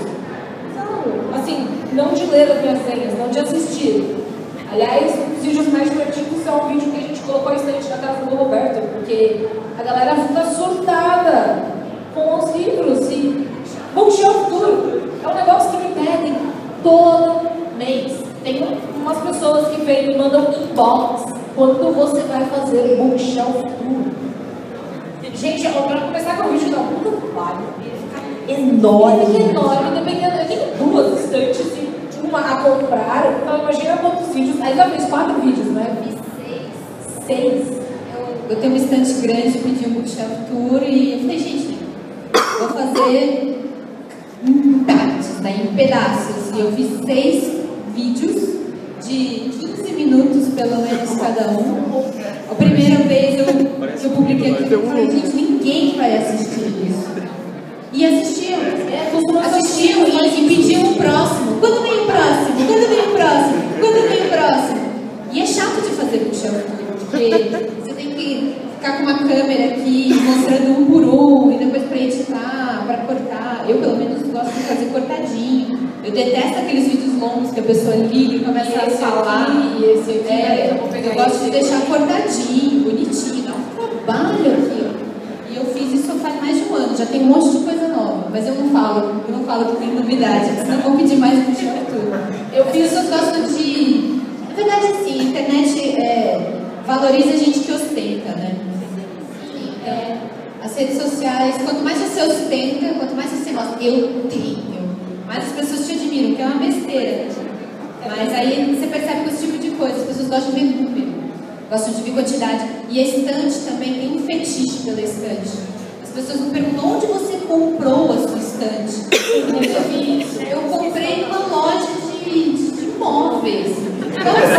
Não, assim, não de ler as minhas senhas, não de assistir. Aliás, os vídeos mais divertidos são um vídeo que a gente colocou a estante na casa do Roberto, porque a galera fica surtada com os livros e bookshelf tour é um negócio que me pedem todo mês. Tem umas pessoas que vêm e mandam inbox quando você vai fazer bookshelf tour. Gente, para começar com o vídeo da puta do pai, ele fica enorme. Ele fica enorme, dependendo. Eu tenho duas estantes e uma a comprar, então imagina quantos vídeos. Aí já fez quatro vídeos, né?
Fiz seis.
Seis.
Eu, eu tenho uma estante grande, pedi um bookshelf tour e eu falei, gente, vou fazer em partes, né, em pedaços. E eu fiz seis vídeos de quinze minutos, pelo menos, cada um. A primeira vez eu, eu publiquei aqui, eu falei, gente, ninguém vai assistir isso. E assistiam, é, assistiam e, e pediam o próximo. Quando vem o próximo? Quando vem o próximo? Quando vem o próximo? E é chato de fazer bookshelf tour, porque você tem que ficar com uma câmera aqui, mostrando um por um, e depois para editar, para cortar. Eu, pelo menos, gosto de fazer cortadinho. Eu detesto aqueles vídeos longos que a pessoa liga e começa
E
a falar.
aqui, e esse aqui,
É,
eu vou pegar
eu gosto de
esse.
deixar cortadinho, bonitinho, dá um trabalho aqui, ó. E eu fiz isso faz mais de um ano, já tem um monte de coisa nova, mas eu não falo, eu não falo que tem novidade, senão vou pedir mais um show tour. Eu fiz, eu gosto de. Na verdade, assim, a internet é, valoriza a gente que ostenta, né? É, as redes sociais, quanto mais você ostenta, quanto mais você mostra, eu tenho, mais as pessoas te admiram, que é uma besteira. Mas aí você percebe que esse tipo de coisa, as pessoas gostam de ver número, gostam de ver quantidade. E a estante também tem um fetiche pela estante. As pessoas me perguntam onde você comprou a sua estante. Eu, eu comprei numa loja de, de, de móveis. Qual é o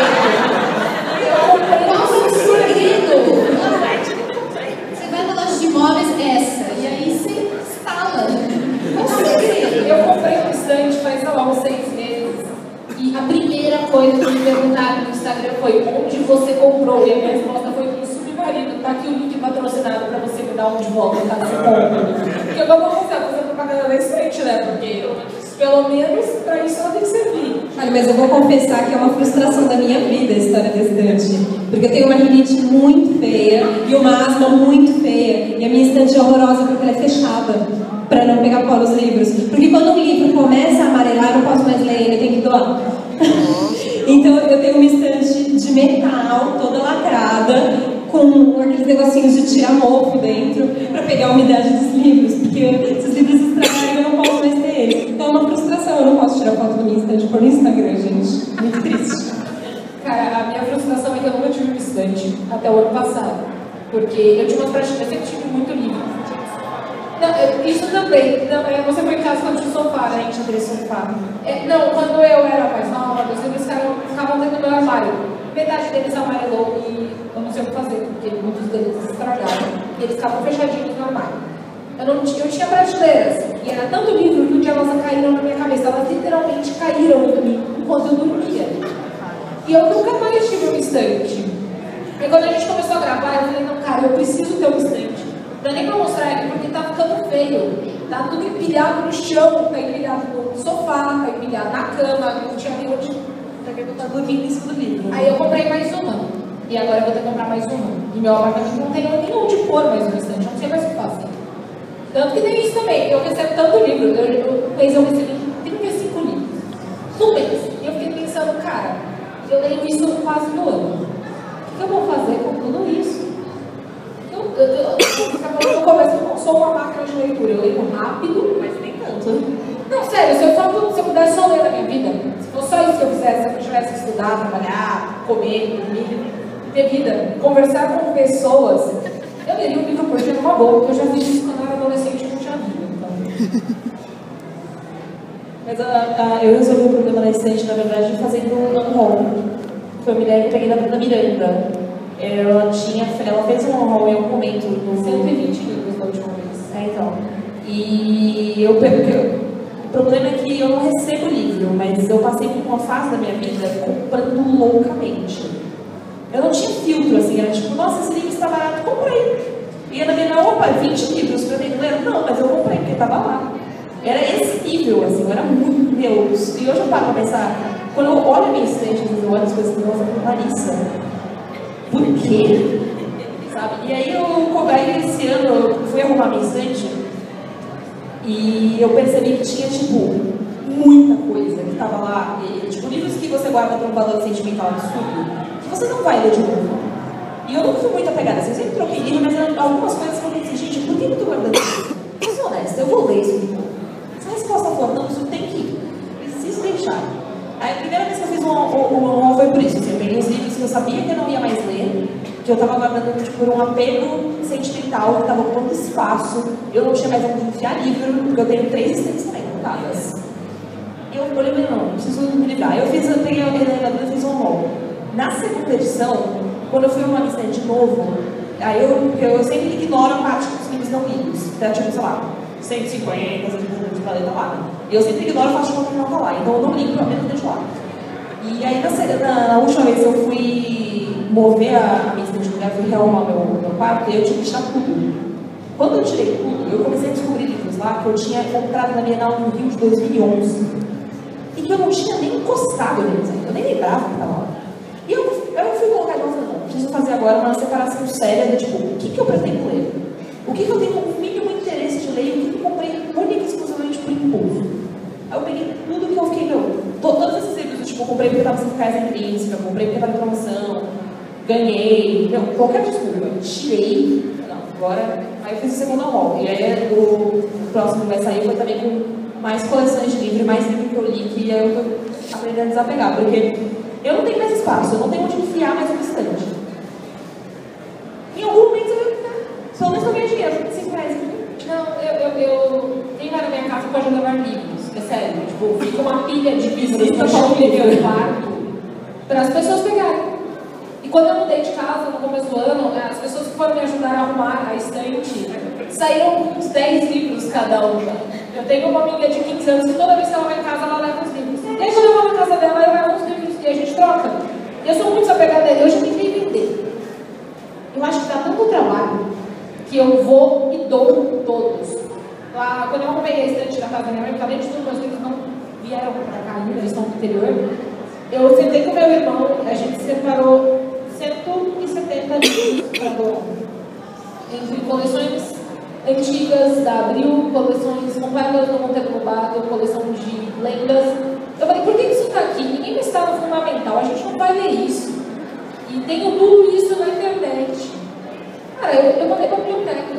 segredo? Qual é o segredo? Você vai na loja de móveis, essa, e aí você instala. Qual é o segredo?
Eu comprei uma estante faz, sei lá, uns seis meses. E a primeira coisa que me perguntaram no Instagram foi onde você comprou. E a minha resposta foi pro submarido. Tá aqui o link patrocinado pra você me dar um de volta, tá? Você compra. Porque eu não vou começar a fazer propaganda da estante, né? Porque pelo menos pra isso ela tem que servir.
Olha, mas eu vou confessar que é uma frustração da minha vida a história da estante. Porque eu tenho uma rinite muito feia e uma asma muito feia. E a minha estante é horrorosa porque ela é fechada para não pegar pó nos livros. Porque quando um livro começa a amarelar, eu não posso mais ler ele, eu tenho que doar. Então eu tenho uma estante de metal, toda lacrada, com aqueles negocinhos de tirar mofo dentro, para pegar a umidade dos livros. Porque se os livros estragarem, eu não posso mais ter eles. Então é uma frustração, eu não posso tirar foto da minha estante por Instagram, gente. Muito triste.
Cara, a minha frustração é que eu nunca tive uma estante até o ano passado. Porque eu tinha umas prateleiras, eu sempre tive muito livro. Não, Não, isso também. Não, você foi em casa quando tinha sofá, né?
A gente abriu sofá.
É, não, quando eu era mais nova, os livros ficavam, ficavam dentro do meu armário. Metade deles amarelou e eu não sei o que fazer, porque muitos deles estragaram. E eles ficavam fechadinhos no armário. Eu, não, eu tinha prateleiras, e era tanto livro que um dia elas caíram na minha cabeça. Elas literalmente caíram em mim enquanto eu dormia. E eu nunca mais tive uma estante. E quando a gente começou a gravar, eu falei, não, cara, eu preciso ter uma estante. Não é nem pra mostrar aqui, porque tá ficando feio. Tá tudo empilhado no chão, tá empilhado no sofá, tá empilhado na cama, não tinha nem onde.
Tá dormindo em cima do livro.
Aí eu comprei mais uma. E agora eu vou ter que comprar mais uma. E meu apartamento não tem nem onde pôr mais uma estante, não sei mais o que fazer. Tanto que tem isso também, eu recebo tanto livro. Eu, eu, no mês eu recebi trinta e cinco livros. No mês. E eu fiquei pensando, cara, eu leio isso quase no ano. O que eu vou fazer com tudo isso? Eu, eu, eu, eu, eu começo, eu não sou uma máquina de leitura, eu leio rápido, mas nem tanto. Não, sério, se eu, só, se eu pudesse só ler na minha vida, se fosse só isso que eu fizesse, se eu tivesse que estudar, trabalhar, comer, dormir, ter vida, conversar com pessoas, eu leria um livro por dia numa boa, porque eu já fiz isso quando eu era adolescente e não tinha vida. Então.
Mas a, a, eu resolvi o problema da estante, na verdade, fazendo um non-home. Foi uma ideia que eu peguei da Bruna Miranda. Ela, tinha, ela fez um non-home em algum momento. No...
cento e vinte livros da última vez.
É, então. E eu, eu, o problema é que eu não recebo livro, mas eu passei por uma fase da minha vida comprando loucamente. Eu não tinha filtro, assim, era tipo, nossa, esse livro está barato, comprei. E na minha não, opa, vinte livros para eu ler. Não, mas eu comprei, porque estava lá. Era esse nível, assim, eu era muito Deus. E hoje eu paro para pensar, quando eu olho a minha estante, eu olho as coisas que eu falo, Larissa, por quê? Sabe? E aí, eu, aí esse ano eu fui arrumar minha estante e eu percebi que tinha, tipo, muita coisa que estava lá. E, tipo, livros que você guarda por um valor sentimental absurdo, que você não vai ler de novo. E eu nunca fui muito apegada, assim, eu sempre troquei livro, mas eram algumas coisas que eu pensei, gente, por que eu estou guardando isso? Eu sou honesta, eu vou ler isso de novo. Se a resposta for, não, isso tem que ir. Preciso deixar. Aí a primeira vez que eu fiz um on foi por isso, assim, eu peguei os livros que eu sabia que eu não ia mais ler, que eu estava guardando tipo, por um apego sentimental, que estava ocupando espaço, eu não tinha mais onde enfiar livro, porque eu tenho três estantes também montadas. E eu olhei, não, preciso me livrar. Eu fiz, eu peguei a ordenadora e fiz um on. Na segunda edição, quando eu fui uma lista de novo, aí eu, eu sempre ignoro a parte dos livros não lidos, tá, tipo, sei lá, cento e cinquenta, cento e cinquenta de planeta lá, e eu sempre ignoro a parte de que não tá lá, então eu não ligo, apenas deixo lá. E aí, na, na, na última vez eu fui mover a, a minha estante de lugar, fui rearrumar meu, meu quarto, e eu tive que tirar tudo. Quando eu tirei tudo, eu comecei a descobrir livros lá que eu tinha comprado na Bienal no Rio de dois mil e onze, e que eu não tinha nem encostado neles ainda, eu nem lembrava que estava lá. E eu, eu fui colocar e falei, não, preciso fazer agora uma separação séria de tipo, o que, que eu pretendo ler? O que, que eu tenho o mínimo interesse de ler? O que, que eu comprei única e exclusivamente por impulso? Aí eu peguei tudo que eu fiquei, meu, to, todos esses livros, tipo, eu comprei porque estava cinco reais em príncipe, eu comprei porque estava em promoção, ganhei, não, qualquer desculpa, tirei, não, agora, aí eu fiz o segundo rol. E aí o, o próximo que vai sair foi também com mais coleções de livro, mais livro que eu li, que aí eu tô aprendendo a desapegar, porque eu não tenho mais espaço, eu não tenho onde enfiar mais um estante. Em algum momento eu pelo menos eu ganhei dinheiro, cinco reais.
Não, eu, eu, eu tenho lá na minha casa que pode levar livros, é sério. Tipo, fica uma pilha de livros no chão do meu quarto para as pessoas pegarem. E quando eu mudei de casa no começo do ano, as pessoas que foram me ajudar a arrumar a estante saíram uns dez livros cada uma. Eu tenho uma amiga de quinze anos que toda vez que ela vai em casa, ela leva uns livros. E aí quando eu vou na casa dela, eu levo uns livros e a gente troca. E eu sou muito desapegada dele, eu já tentei vender. Eu acho que dá tanto trabalho que eu vou e dou todos. Lá, quando eu arrumei a estante da casa da minha mãe, porque além de tudo, meus livros não vieram para cá ainda, eles estão no interior. Eu sentei com meu irmão, a gente separou cento e setenta livros para doar. Entre coleções antigas da Abril, coleções completas do Monteiro Lobato, coleção de lendas. Eu falei, por que isso está aqui? Ninguém me está no fundamental, a gente não vai ler isso. E tenho tudo isso na internet. Cara, eu, eu mandei para a biblioteca.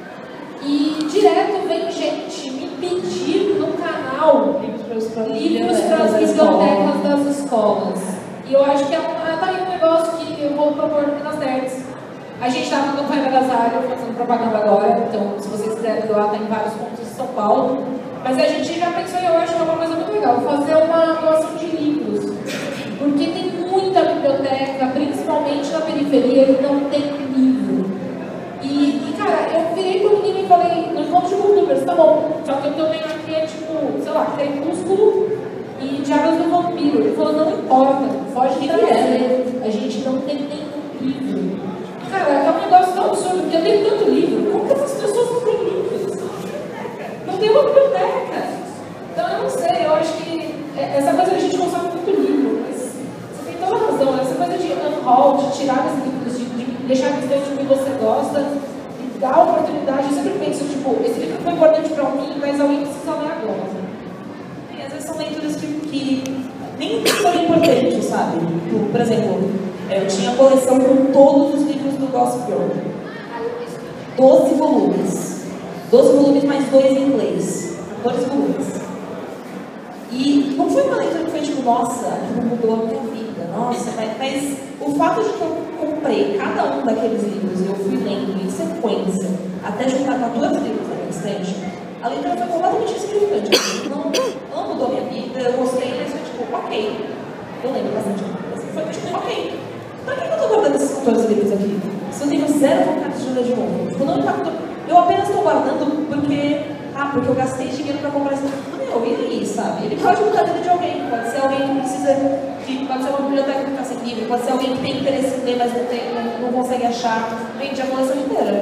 E direto vem gente me pedir no canal livros para as bibliotecas das escolas. E eu acho que é um, tá aí um negócio que eu vou propor nas Nerds. A gente está na campanha da Zara, fazendo propaganda agora, então se vocês quiserem doar, tem vários pontos em São Paulo. Mas a gente já pensou, e eu acho que é uma coisa muito legal, fazer uma doação de livros. Porque tem muita biblioteca, principalmente na periferia, que não tem livro. E, e cara, eu virei pro menino e falei, no encontro de booktubbers, tá bom, só que o que eu tenho aqui é tipo, sei lá, Crepúsculo e Diários do Vampiro. Ele falou, não importa, pode trazer, a gente não tem nenhum livro. Cara, é um negócio tão absurdo, porque eu tenho tanto livro, como que essas pessoas não têm livros? Não tem uma biblioteca. Então eu não sei, eu acho que essa coisa a gente consome muito livro, mas você tem toda a razão, essa coisa de unhaul, de tirar os livros, de, de deixar que esteja o que você gosta, e dar a oportunidade. Eu sempre penso, tipo, esse livro foi importante pra mim, mas alguém precisa ler agora.
E às vezes são leituras que, que nem foram importantes, sabe? Por, por exemplo, eu tinha coleção com todos os livros do Gossip Girl. doze volumes. doze volumes mais dois em inglês. quatorze volumes. E não foi uma leitura que foi tipo, nossa, aquilo mudou a minha vida. Nossa, mas, mas o fato de que eu comprei cada um daqueles livros e eu fui lendo em sequência, até juntar quatorze livros na minha estante, a leitura foi completamente insignificante. Não, não mudou a minha vida, eu gostei, mas foi tipo, ok. Eu lembro bastante. Foi tipo, ok. Pra que eu tô guardando esses quatorze livros aqui? Se eu tenho zero vontade de ler de novo. Tipo, não impactou. Eu apenas estou guardando porque, ah, porque eu gastei dinheiro para comprar esse livro. Meu, e aí, sabe? Ele pode mudar a vida de alguém. Pode ser alguém que precisa, que pode ser uma biblioteca que está sem livro, pode ser alguém que tem interesse em ler, mas não, tem, não, não consegue achar. Vende a coleção inteira.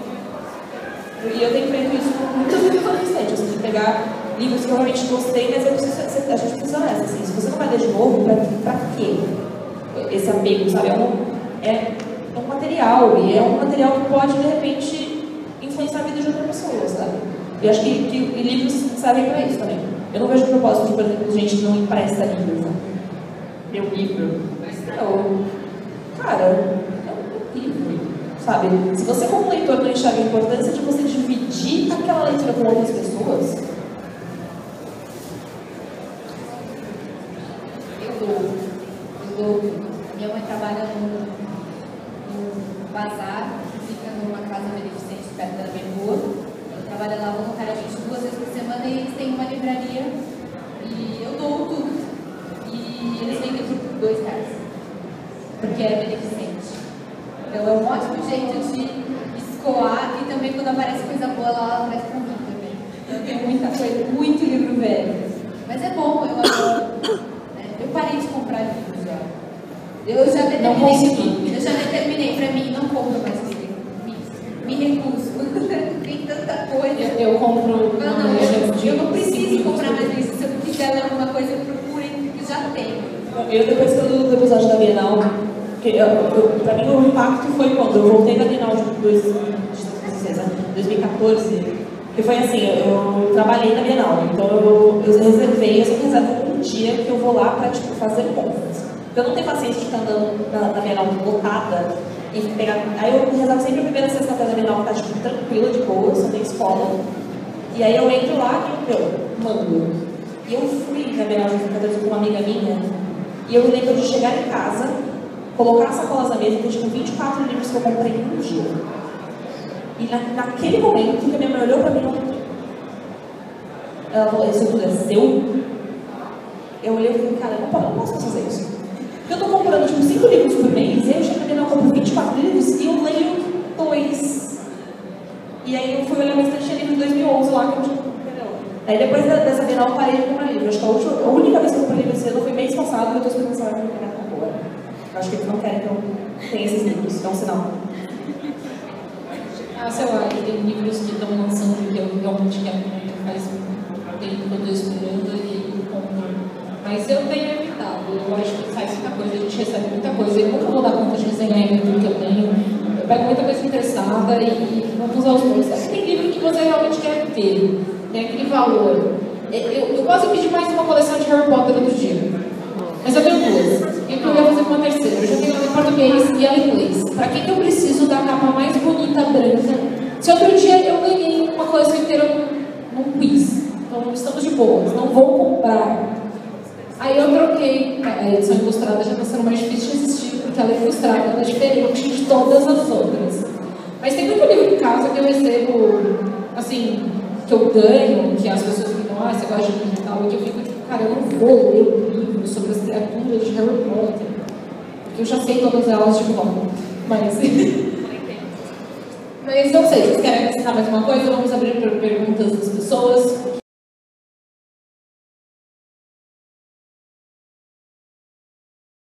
E eu tenho feito isso com muitos livros adolescentes, assim, de pegar livros que eu realmente gostei, mas eu preciso, a gente precisa nessa, assim, se você não vai ler de novo, pra, pra quê? Esse apego, sabe? É um, é, é um material, e é um material que pode, de repente, influenciar a vida de outra pessoa, sabe? Eu acho que, que livros servem pra isso também. Eu não vejo propósito de, por exemplo, gente que não empresta livros, sabe? Meu livro. Não. Cara, é um livro, sabe? Se você, como leitor, não enxerga a importância de você dividir aquela leitura com outras pessoas,
eu dou. Eu dou. Minha mãe trabalha no, no bazar, que fica numa casa beneficente perto da minha rua. Ela trabalha lá voluntariamente duas vezes por semana e eles têm uma livraria e eu dou tudo. E eles vendem por dois reais, porque é beneficente. Então é um ótimo jeito de escoar e também quando aparece coisa boa lá, ela traz pra mim também. Eu tenho muita coisa, muito livro velho. Mas é bom, eu adoro. Eu parei de comprar livros já. Eu já determinei, eu já determinei pra mim, não compro mais livro. Me, me recuso. Tem tanta coisa.
Eu, eu compro.
Não, não, eu, eu não preciso comprar mais livros. Se eu quiser ler alguma coisa, eu procuro que já tenho.
Eu, depois do episódio da Bienal, que eu, eu, pra mim o impacto foi quando eu voltei da Bienal de dois mil e quatorze, que foi assim, eu, eu trabalhei na Bienal, então eu, eu reservei, eu sempre reservo um dia que eu vou lá pra tipo, fazer compras. Eu não tenho paciência de ficar andando na, na Bienal lotada e pegar. Aí eu reservo sempre a primeira sexta-feira da Bienal, que tá tipo, tranquila, de boa, só tem escola. E aí eu entro lá e eu, mando. E eu fui na Bienal de dois mil e quatorze com uma amiga minha, e eu me lembro de chegar em casa, colocar as sacolas na mesa e ter tipo vinte e quatro livros que eu comprei em um dia. E na, naquele momento que a minha mãe olhou pra mim, ela falou, isso tudo é seu? Eu olhei e falei, cara, eu não posso fazer isso. Eu tô comprando tipo cinco livros por mês, e aí eu chego na Bienal, compro vinte e quatro livros e eu leio dois. E aí eu fui olhar minha estante de livro de dois mil e onze lá, que eu tipo, entendeu? Aí depois dessa Bienal eu parei de comprar livro. Acho que a, última, a única vez que eu comprei livro esse ano foi mês passado, e eu tô esperando essa hora pra pegar na boa. Eu acho que eles não querem que eu tenha esses livros, é um sinal.
Ah, sei lá, tem livros que estão lançando que eu realmente quero muito, faz tempo que eu estou esperando e compro. Mas eu tenho evitado, eu acho que faz muita coisa, a gente recebe muita coisa. Eu nunca vou dar conta de desenhar em livro que eu tenho. Eu pego muita coisa interessada e vamos aos poucos. Tem livro que você realmente quer ter, tem aquele valor. Eu, eu, eu quase pedi mais uma coleção de Harry Potter outro dia. Mas eu tenho duas. E eu ia fazer com uma terceira. Eu já tenho ela em português e ela em inglês. Pra que, que eu preciso da capa mais bonita branca? Se outro dia eu ganhei uma coleção inteira num, num quiz. Então estamos de boas, não vou comprar. Aí eu troquei. A edição ilustrada já está sendo mais difícil de assistir, porque porque ela é frustrada, ela é diferente de todas as outras. Mas tem muito livro em casa que eu recebo, assim, que eu ganho, que as pessoas me dão, ah, você gosta de livro e tal, e que eu fico tipo, cara, eu não vou ler um livro sobre as criaturas de Harry Potter, porque eu já sei todas elas de cor. Mas... Mas não sei, vocês querem acrescentar mais uma coisa? Vamos abrir para perguntas das pessoas.